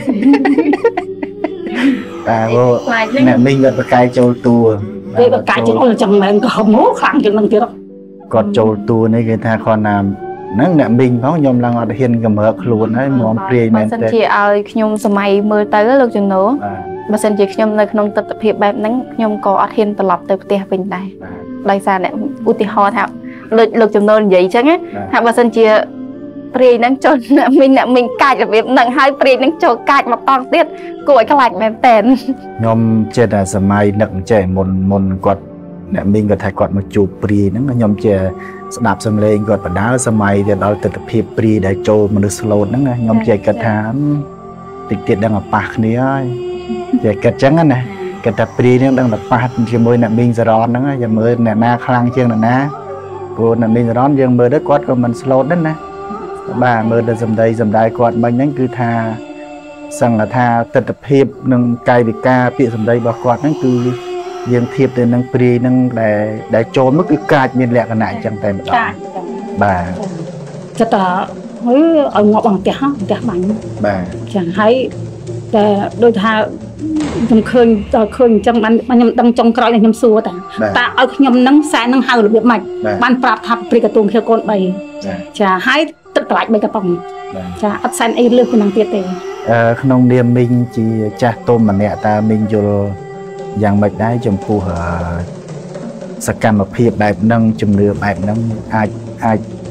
តែអ្នកមីងគាត់ប្រកែកចូលតួពេលប្រកែកចូលចឹងមែនក៏មកខ្លាំងជាងនឹងទៀតគាត់ចូលតួនេះគេថាគាត់ណាហ្នឹងអ្នកមីងផងខ្ញុំឡើងអត់ហ៊ានកម្រើកខ្លួនហើយមកព្រាយមែនទេបើសិនជាឲ្យខ្ញុំសម័យមើលទៅលោកជំនោបើសិនជាខ្ញុំនៅក្នុងទស្សនវិជ្ជាបែបហ្នឹងខ្ញុំក៏អត់ហ៊ានត្រឡប់ទៅផ្ទះវិញដែរដោយសារអ្នកឧទាហរណ៍ថាលោកលោកជំនោនិយាយអញ្ចឹងថាបើសិនជាព្រាយហ្នឹងចូលអ្នកមីងអ្នកមីងកាច់របៀបហ្នឹងហើយព្រាយហ្នឹងចូលកាច់មកតង់ទៀតគួរឲ្យខ្លាចមែនតើខ្ញុំចិត្តតែសម័យនឹកអញ្ចេះមុនមុនគាត់អ្នកមីងគាត់ថាគាត់មកជួបព្រាយហ្នឹងខ្ញុំជាស្ដាប់សំឡេងគាត់បដាល់សម័យទៅដល់ទស្សនវិជ្ជាព្រាយដែលចូលមនុស្សស្លូតហ្នឹងខ្ញុំជាគិតថាតិចទៀតដឹងឲ្យប៉ះគ្នាហើយជាគិតអញ្ចឹងណាគិតថាព្រាយហ្នឹងដឹងតែប៉ះជាមួយអ្នកមីងសរនហ្នឹងចាំមើលអ្នកណាខ្លាំងជាងអ្នកណាព្រោះអ្នកមីងសរនយើងមើលទៅគាត់ក៏មិនស្លូតដែរណាបាទមើលទៅសម្ដីសម្ដែងគាត់មិញហ្នឹងគឺថាសង្ឃថាទស្សនវិជ្ជានិងកាយវិការពាក្យសម្ដីរបស់គាត់ហ្នឹងគឺយើងធៀបទៅនឹងព្រាយនឹងដែលដែលចូលមកគឺកាចមានលក្ខណៈអញ្ចឹងតែម្ដងបាទចិត្តថាអើឲ្យងាប់អង្គផ្ទះផ្ទះបាញ់បាទចឹងហើយតែដូចថាខ្ញុំឃើញដល់ឃើញអញ្ចឹងបានខ្ញុំដឹងចុងក្រោយខ្ញុំសួរតាតើឲ្យខ្ញុំនឹងសែននឹងហៅរបៀបម៉េចបានប្រាប់ថាព្រាយកតួងខៀវកូន3ចាហើយទឹកក្លាច់បីកំប៉ុងចាអត់សែនអីលើសពីនឹងទៀតទេអឺក្នុងនាមមីងជាចាស់ទុំម្នាក់តើមីងយល់យ៉ាងម៉េចដែរចំពោះសកម្មភាពបែបហ្នឹងជំនឿបែបហ្នឹងអាចអាច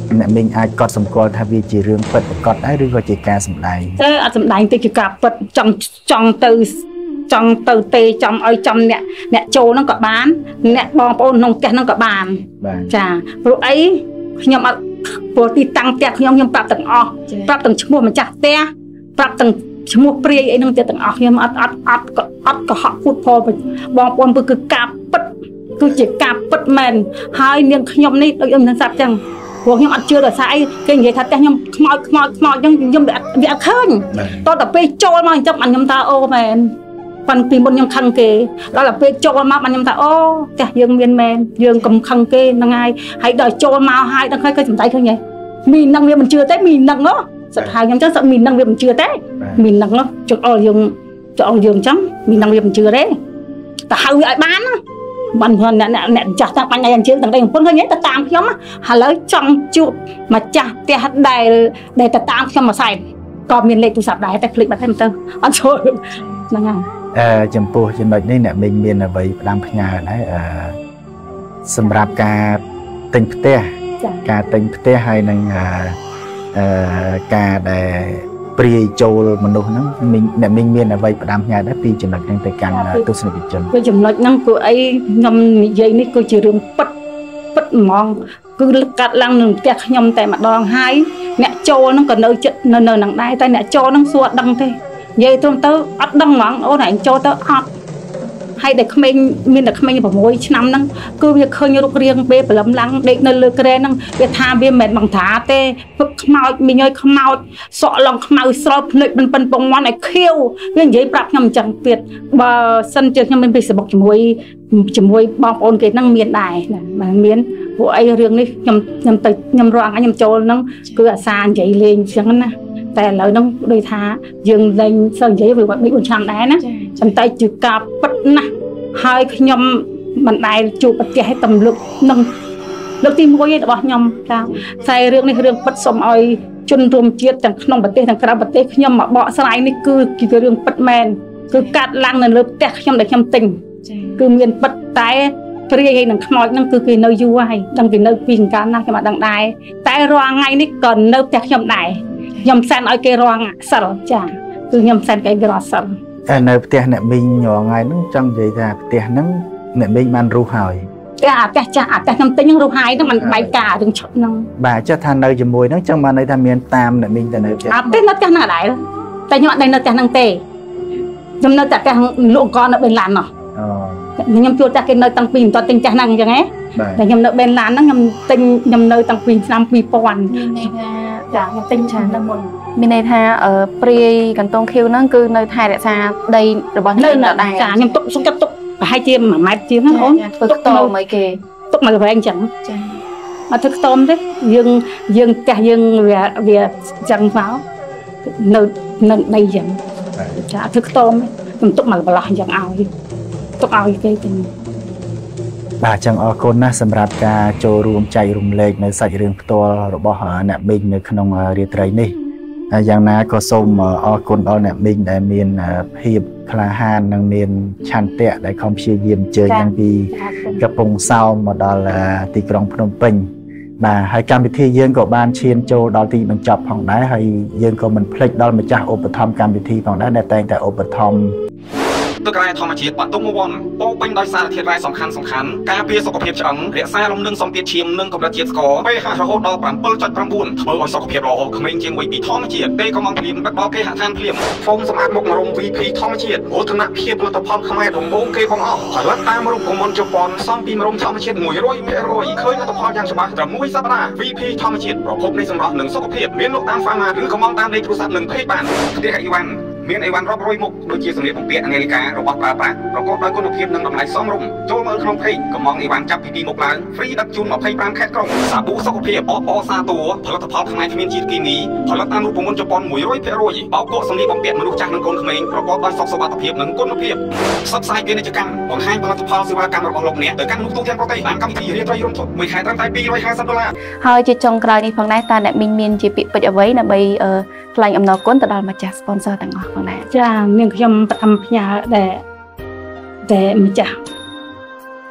អ្នកមីងអាចកត់សម្គាល់ថាវាជារឿងពិតប្រកបដែរឬក៏ជាការសម្ដែងទៅអត់សម្ដែងទេជាការពិតចង់ចង់ទៅចង់ទៅទេចំឲ្យចំអ្នកអ្នកចូលហ្នឹងក៏បានអ្នកបងប្អូនក្នុងផ្ទះហ្នឹងក៏បានចាព្រោះអីខ្ញុំអត់ព្រោះទីតាំងផ្ទះខ្ញុំខ្ញុំប្រាប់ទាំងអស់ប្រាប់ទាំងឈ្មោះម្ចាស់ផ្ទះប្រាប់ទាំងឈ្មោះព្រាយអីហ្នឹងទាំងអស់ខ្ញុំអត់អត់អត់អត់កុហកพูดផលបងប្អូនគឺការពិតគឺជាការពិតមែនហើយនាងខ្ញុំនេះដូចខ្ញុំនឹងស្រាប់ចឹងព្រោះខ្ញុំអត់ជឿដល់សារអីគេនិយាយថាផ្ទះខ្ញុំខ្មោចខ្មោចខ្មោចចឹងខ្ញុំវាអត់វាអត់ឃើញតោះតែពេលចូលមកអញ្ចឹងបានខ្ញុំថាអូមែនប៉ុន្តែពីមុនខ្ញុំខឹងគេដល់តែពេលចូលមកបានខ្ញុំថាអូផ្ទះយើងមានមែនយើងកុំខឹងគេហ្នឹងហើយហើយដល់ចូលមកហើយដល់ឃើញគេសំដីឃើញហ៎មីនឹងវាមិនជឿទេមីនឹងហ៎សត្វហើយខ្ញុំចឹងសត្វមីនឹងវាមិនជឿទេមីនឹងចុកអល់យើងចុកអល់យើងចឹងមីនឹងវាមិនជឿទេតែហៅវាឲ្យបានបានអ្នកអ្នកអ្នកចាស់តាបាញ់ឲ្យអញ្ជើញទាំងដៃកំពុនឃើញទៅតាមខ្ញុំឥឡូវចង់ជួបម្ចាស់ផ្ទះដែលដែលទៅតាមខ្ញុំមកសែនក៏មានលេខទូរស័ព្ទដែរតែភ្លេចបាត់ហើយមិនទៅអត់ចូលហ្នឹងហើយអឺចំពោះចំណុចនេះអ្នកមីងមានអ្វីផ្ដាំផ្ញើដែរអឺសម្រាប់ការទិញផ្ទះការទិញផ្ទះហើយនឹងអឺការដែលព្រាយចូលមនុស្សហ្នឹងមីងអ្នកមីងមានអ្វីផ្ដាំផ្ញើដែរពីចំណុចហ្នឹងទៅកាន់ទស្សនិកជនគឺចំណុចហ្នឹងគឺអីខ្ញុំនិយាយនេះគឺជារឿងពិតពិតហ្មងគឺកាត់ឡើងនឹងផ្ទះខ្ញុំតែម្ដងហើយអ្នកចូលហ្នឹងក៏នៅចិត្តនៅនៅនឹងដែរតែអ្នកចូលហ្នឹងសួរអត់ដឹងទេនិយាយទៅទៅអត់ដឹងហ្មងអូនឯងចូលទៅអត់ហើយតែក្មេងមានតែក្មេង6ឆ្នាំហ្នឹងគឺវាឃើញរូបរាងពេលព្រលឹមឡើងដេកនៅលើក្រែហ្នឹងវាថាវាមិនមែនបង្ត្រាទេពឹកខ្មោចមីញយខ្មោចសក់ឡងខ្មៅស្រោតភ្នែកមិនប៉ិនពងមាន់ឲ្យខៀវវានិយាយប្រាប់ខ្ញុំអញ្ចឹងទៀតបើសិនជាខ្ញុំមាន Facebook ជាមួយជាមួយបងប្អូនគេហ្នឹងមានដែរមិនមានពួកអីរឿងនេះខ្ញុំខ្ញុំទៅខ្ញុំរងខ្ញុំចូលហ្នឹងគឺអាសានិយាយលេងអញ្ចឹងណាតែឥឡូវហ្នឹងដូចថាយើងលែងសើនិយាយវាបាត់3 4ឆ្នាំដែរណាប៉ុន្តែជាការពិតណាស់ហើយខ្ញុំមិនដែលជួបប្រទះឲ្យទំលឹកនឹងលើកទី1ឯរបស់ខ្ញុំចាខ្សែរឿងនេះរឿងពិតសូមឲ្យជនរួមជាតិទាំងក្នុងប្រទេសទាំងក្រៅប្រទេសខ្ញុំមកបកស្រាយនេះគឺជារឿងពិតមែនគឺកាត់ឡើងនៅលើផ្ទះខ្ញុំដែលខ្ញុំទិញគឺមានពិតតែព្រាយឲ្យនឹងខ្មោចហ្នឹងគឺគេនៅយូរហើយដឹងគេនៅពីកាលណាខ្ញុំអត់ដឹងដែរតែរាល់ថ្ងៃនេះក៏នៅផ្ទះខ្ញុំដែរខ្ញុំសែនឲ្យគេរងអសិលចាគឺខ្ញុំសែនគេរងអសិលតែនៅផ្ទះអ្នកមីងរាល់ថ្ងៃហ្នឹងចង់និយាយថាផ្ទះហ្នឹងអ្នកមីងបានរស់ហើយតែអាផ្ទះចាស់អាផ្ទះខ្ញុំទិញហ្នឹងរស់ហើយហ្នឹងมันបែកការរឿងឈុតហ្នឹងបាទចុះថានៅជាមួយហ្នឹងចឹងបានន័យថាមានតាមអ្នកមីងទៅនៅផ្ទះអត់ទេនៅផ្ទះហ្នឹងអត់ដែរតែខ្ញុំអត់នៅផ្ទះហ្នឹងទេខ្ញុំនៅតែផ្ទះលក់អង្គនៅបេនឡានណោះអូខ្ញុំជួលផ្ទះគេនៅតាំងពីមិនទាន់ទិញផ្ទះហ្នឹងអញ្ចឹងហ៎តែខ្ញុំនៅបេនឡានហ្នឹងខ្ញុំទិញខ្ញុំនៅតាំងពីឆ្នាំ2000 មានន័យថាចាខ្ញុំទិញច្រើននៅមុនមានន័យថាព្រាយកន្ទងខៀវហ្នឹងគឺនៅថែរក្សាដីរបស់ខ្ញុំនៅដែរចាខ្ញុំទុកសុខចិត្តទុកប្រហែលជា1ម៉ែត្រជាងហ្នឹងអូនទុកខ្ទមអីគេទុកមកវែងអញ្ចឹងចាអត់ធ្វើខ្ទមទេយើងយើងផ្ទះយើងវាវាអញ្ចឹងមកនៅនឹងដីអញ្ចឹងចាធ្វើខ្ទមខ្ញុំទុកមកបន្លោះអញ្ចឹងឲ្យទុកឲ្យគេទៅបាទចឹងអរគុណណាស់សម្រាប់ការចូលរួមចែករំលែកនៅសាច់រឿងផ្ទាល់របស់អ្នកមីងនៅក្នុងរាត្រីនេះហើយយ៉ាងណាក៏សូមអរគុណដល់អ្នកមីងដែលមានភាពក្លាហាននិងមានឆន្ទៈដែលខំព្យាយាមជើញតាំងពីកំពង់សោមមកដល់ទីក្រុងភ្នំពេញបាទហើយកម្មវិធីយើងក៏បានឈានចូលដល់ទីបញ្ចប់ផងដែរហើយយើងក៏មិនភ្លេចដល់ម្ចាស់ឧបត្ថម្ភកម្មវិធីផងដែរដែលតែងតែឧបត្ថម្ភទឹករ៉ែធម្មជាតិបាត់ទុំវ័នពោពេញដោយសារធាតុរ៉ែសំខាន់សំខាន់ការពារសុខភាពឆ្អឹងរក្សាលំនឹងសម្ពាធឈាមនិងកម្រិតជាតិស្ករ pH រហូតដល់ 7.9 ធ្វើឲ្យសុខភាពល្អក្មេងជាងវ័យពីធម្មជាតិពេលកំងភ្លាមដឹកដល់គេហដ្ឋានភ្លាមហ្វូមសម្អាតមុខមរុំ វី ភី ធម្មជាតិមោទនភាពផលិតផលខ្មែរដំបូងគេបងអស់ផលិតតាមរូបមន្តជប៉ុនសំពីមរុំធម្មជាតិ មួយរយភាគរយ ឃើញលទ្ធផលយ៉ាងច្បាស់ត្រឹមមួយសប្តាហ៍ វី ភី ធម្មជាតិប្រភពនៃសម្រស់និងសុខភាពមានលក់តាមហ្វាម៉ាឬកំងតាមលេខទូរស័ព្ទនិងเพจបានផ្ទះអីវ៉ាន់មានអីវ៉ាន់រាប់រយមុខដូចជាសម្លៀកបំពាក់អាមេរិការបស់ប្រើប្រាស់ប្រកបដោយគុណភាពនិងតម្លៃសមរម្យចូលមើលក្នុងเพจកំងអីវ៉ាន់ចាប់ពីពីមុខឡើងហ្វ្រីដឹកជូន25ខេត្តក្រុងសាប៊ូសុខភាពអបអសាតួផលិតផលខ្មែរគ្មានជាតិគីមីផលិតតាមរូបមន្តជប៉ុន មួយរយភាគរយ បោកគក់សម្លៀកបំពាក់មនុស្សចាស់និងកូនក្មេងប្រកបដោយសុខសុវត្ថិភាពនិងគុណភាពផ្សព្វផ្សាយពាណិជ្ជកម្មបង្ហាញផលិតផលសេវាកម្មរបស់លោកអ្នកទៅកាន់មនុស្សទូទាំងប្រទេសតាមកម្មវិធីរៀនត្រីរំជុតមួយខែត្រឹមតែពីររយហាសិបដុល្លារហើយជាចុងក្រោយនេះផងដែរតើអ្នកមីងមានជាពាក្យពេចន៍អ្វីដើម្បីថ្លែងអំណរគុណទៅដល់ម្ចាស់ sponsor ទាំងអស់ផងដែរចានាងខ្ញុំបឋមផ្ញើដែលដែលម្ចាស់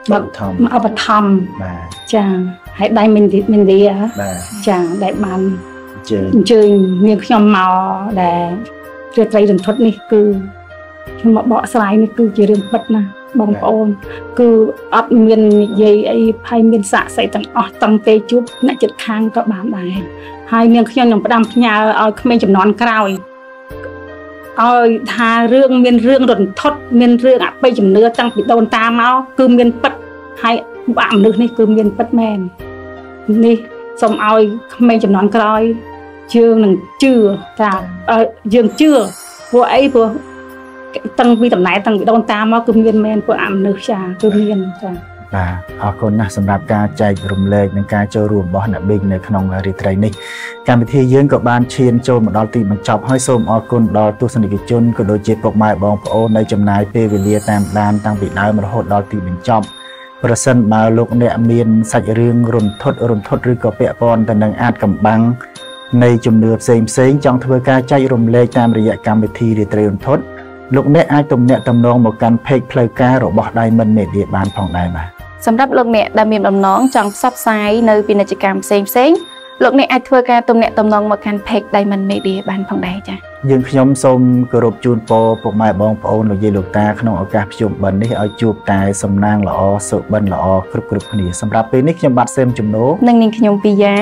bậc ở bậc thầm chà hãy đây mình thì mình đi á chà đại bàn chơi miếng nhom màu để chơi trai rừng thuật này cứ nhưng mà bỏ slide này cứ chỉ rừng bật nè bông ôn cứ ấp miền dây ấy hay miền xạ xây tầng ở tầng tây chút nãy chật khang các bạn này hai miếng nhom nhom đâm nhà ở miền chấm nón cào ơi thà rương miền rương rừng thuật miền rương ạ bây chấm nưa tăng bị đồn ta máu cứ miền bật hay bạn nước này cứ miền bật men đi xong ơi miền chấm nón cào dương đừng chưa ta dương chưa vừa ấy vừa tăng vi tầm này tăng bị đôn ta mà cứ miên men của ẩm nước trà cứ miên trà và họ còn là sầm đạp ca chạy rùm lệ những ca chơi rùm bỏ nợ bìnhในขนมรีไตรនេះកម្មវិធីយើងក៏បានឈានចូលមកដល់ទីបញ្ចប់ហើយសូមអរគុណដល់ទស្សនិកជនក៏ដូចជាពុកម៉ែបងប្អូននៅចំណាយពេលវេលាតាមដានតាំងពីដើមរហូតដល់ទីបញ្ចប់ប្រសិនបើលោកអ្នកមានសាច់រឿងរន្ធត់រន្ធត់ឬក៏ពាក់ព័ន្ធទៅនឹងអាចកំបាំងនៃជំនឿផ្សេងផ្សេងចង់ធ្វើការចែករំលែកតាមរយៈកម្មវិធីរីត្រីរន្ធត់លោកអ្នកអាចទំនាក់ទំនងមកកាន់ page ផ្លូវការរបស់ Diamond Media បានផងដែរបាទសម្រាប់លោកអ្នកដែលមានបំណងចង់ផ្សព្វផ្សាយនៅពាណិជ្ជកម្មផ្សេងផ្សេងលោកអ្នកអាចធ្វើការទំនាក់ទំនងមកកាន់ page Diamond Media បានផងដែរចា៎យើងខ្ញុំសូមគោរពជូនពរពុកម៉ែបងប្អូនលោកយាយលោកតាក្នុងឱកាសភ្ជុំបិណ្ឌនេះឲ្យជួបតែសំណាងល្អសុបិនល្អគ្រប់គ្រប់គ្នាសម្រាប់ពេលនេះខ្ញុំបាទសេមជំនោនិងនាងខ្ញុំពីយ៉ា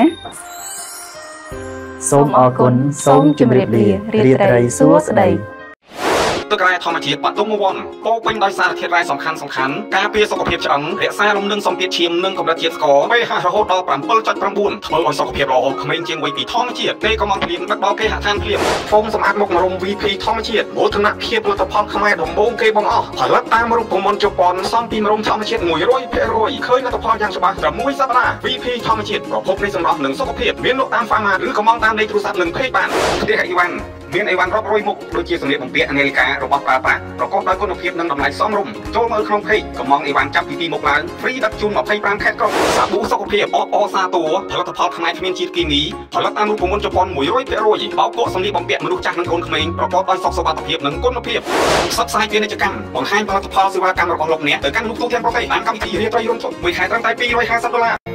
សូមអរគុណសូមជម្រាបលារីត្រីសួស្តីទឹករ៉ែធម្មជាតិបាត់ទុំវ័នពោពេញដោយសារធាតុរ៉ែសំខាន់សំខាន់ការពារសុខភាពឆ្អឹងរក្សាលំនឹងសម្ពាធឈាមនិងកម្រិតជាតិស្ករ pH រហូតដល់ bảy phẩy chín ធ្វើឲ្យសុខភាពល្អក្មេងជាងវ័យពីធម្មជាតិពេលក៏មកព្រៀងដឹកដល់គេហដ្ឋានព្រៀងហ្វូមសម្អាតមុខម្រុំ វី ភី ធម្មជាតិមោទនភាពផលិតផលខ្មែរដំបូងគេបងអស់ផលិតតាមរូបមន្តជប៉ុនសំពីម្រុំធម្មជាតិ មួយរយភាគរយ ឃើញលទ្ធផលយ៉ាងច្បាស់ត្រឹមមួយសប្តាហ៍ វី ភី ធម្មជាតិប្រភពនៃសម្រស់និងសុខភាពមានលក់តាម Pharma ឬក៏មកតាមលេខទូរស័ព្ទនិង Page បានផ្ទះអីវ៉ាន់មានអីវ៉ាន់រាប់រយមុខដូចជាសម្លៀកបំពាក់នាឡិការបស់ប្រើប្រាស់ប្រកបដោយគុណភាពនិងតម្លៃសមរម្យចូលមើលក្នុង Page កំងអីវ៉ាន់ចាប់ពីពីមុខឡើង free ដឹកជូន ยี่สิบห้า ខេត្តក្រុងសាប៊ូសុខភាពអបអសាតួផលិតផលខ្មែរគ្មានជាតិគីមីផលិតតាមរូបមន្តជប៉ុន មួយរយភាគរយ បោកគក់សម្លៀកបំពាក់មនុស្សចាស់និងកូនក្មេងប្រកបដោយសុខសុវត្ថិភាពនិងគុណភាពផ្សព្វផ្សាយពាណិជ្ជកម្មបង្ហាញផលិតផលសេវាកម្មរបស់លោកអ្នកទៅកាន់លោកទូទាំងប្រទេសតាមកម្មវិធីរាត្រីរន្ធត់មួយខែត្រឹមតែពីររយห้าสิบដុល្លារ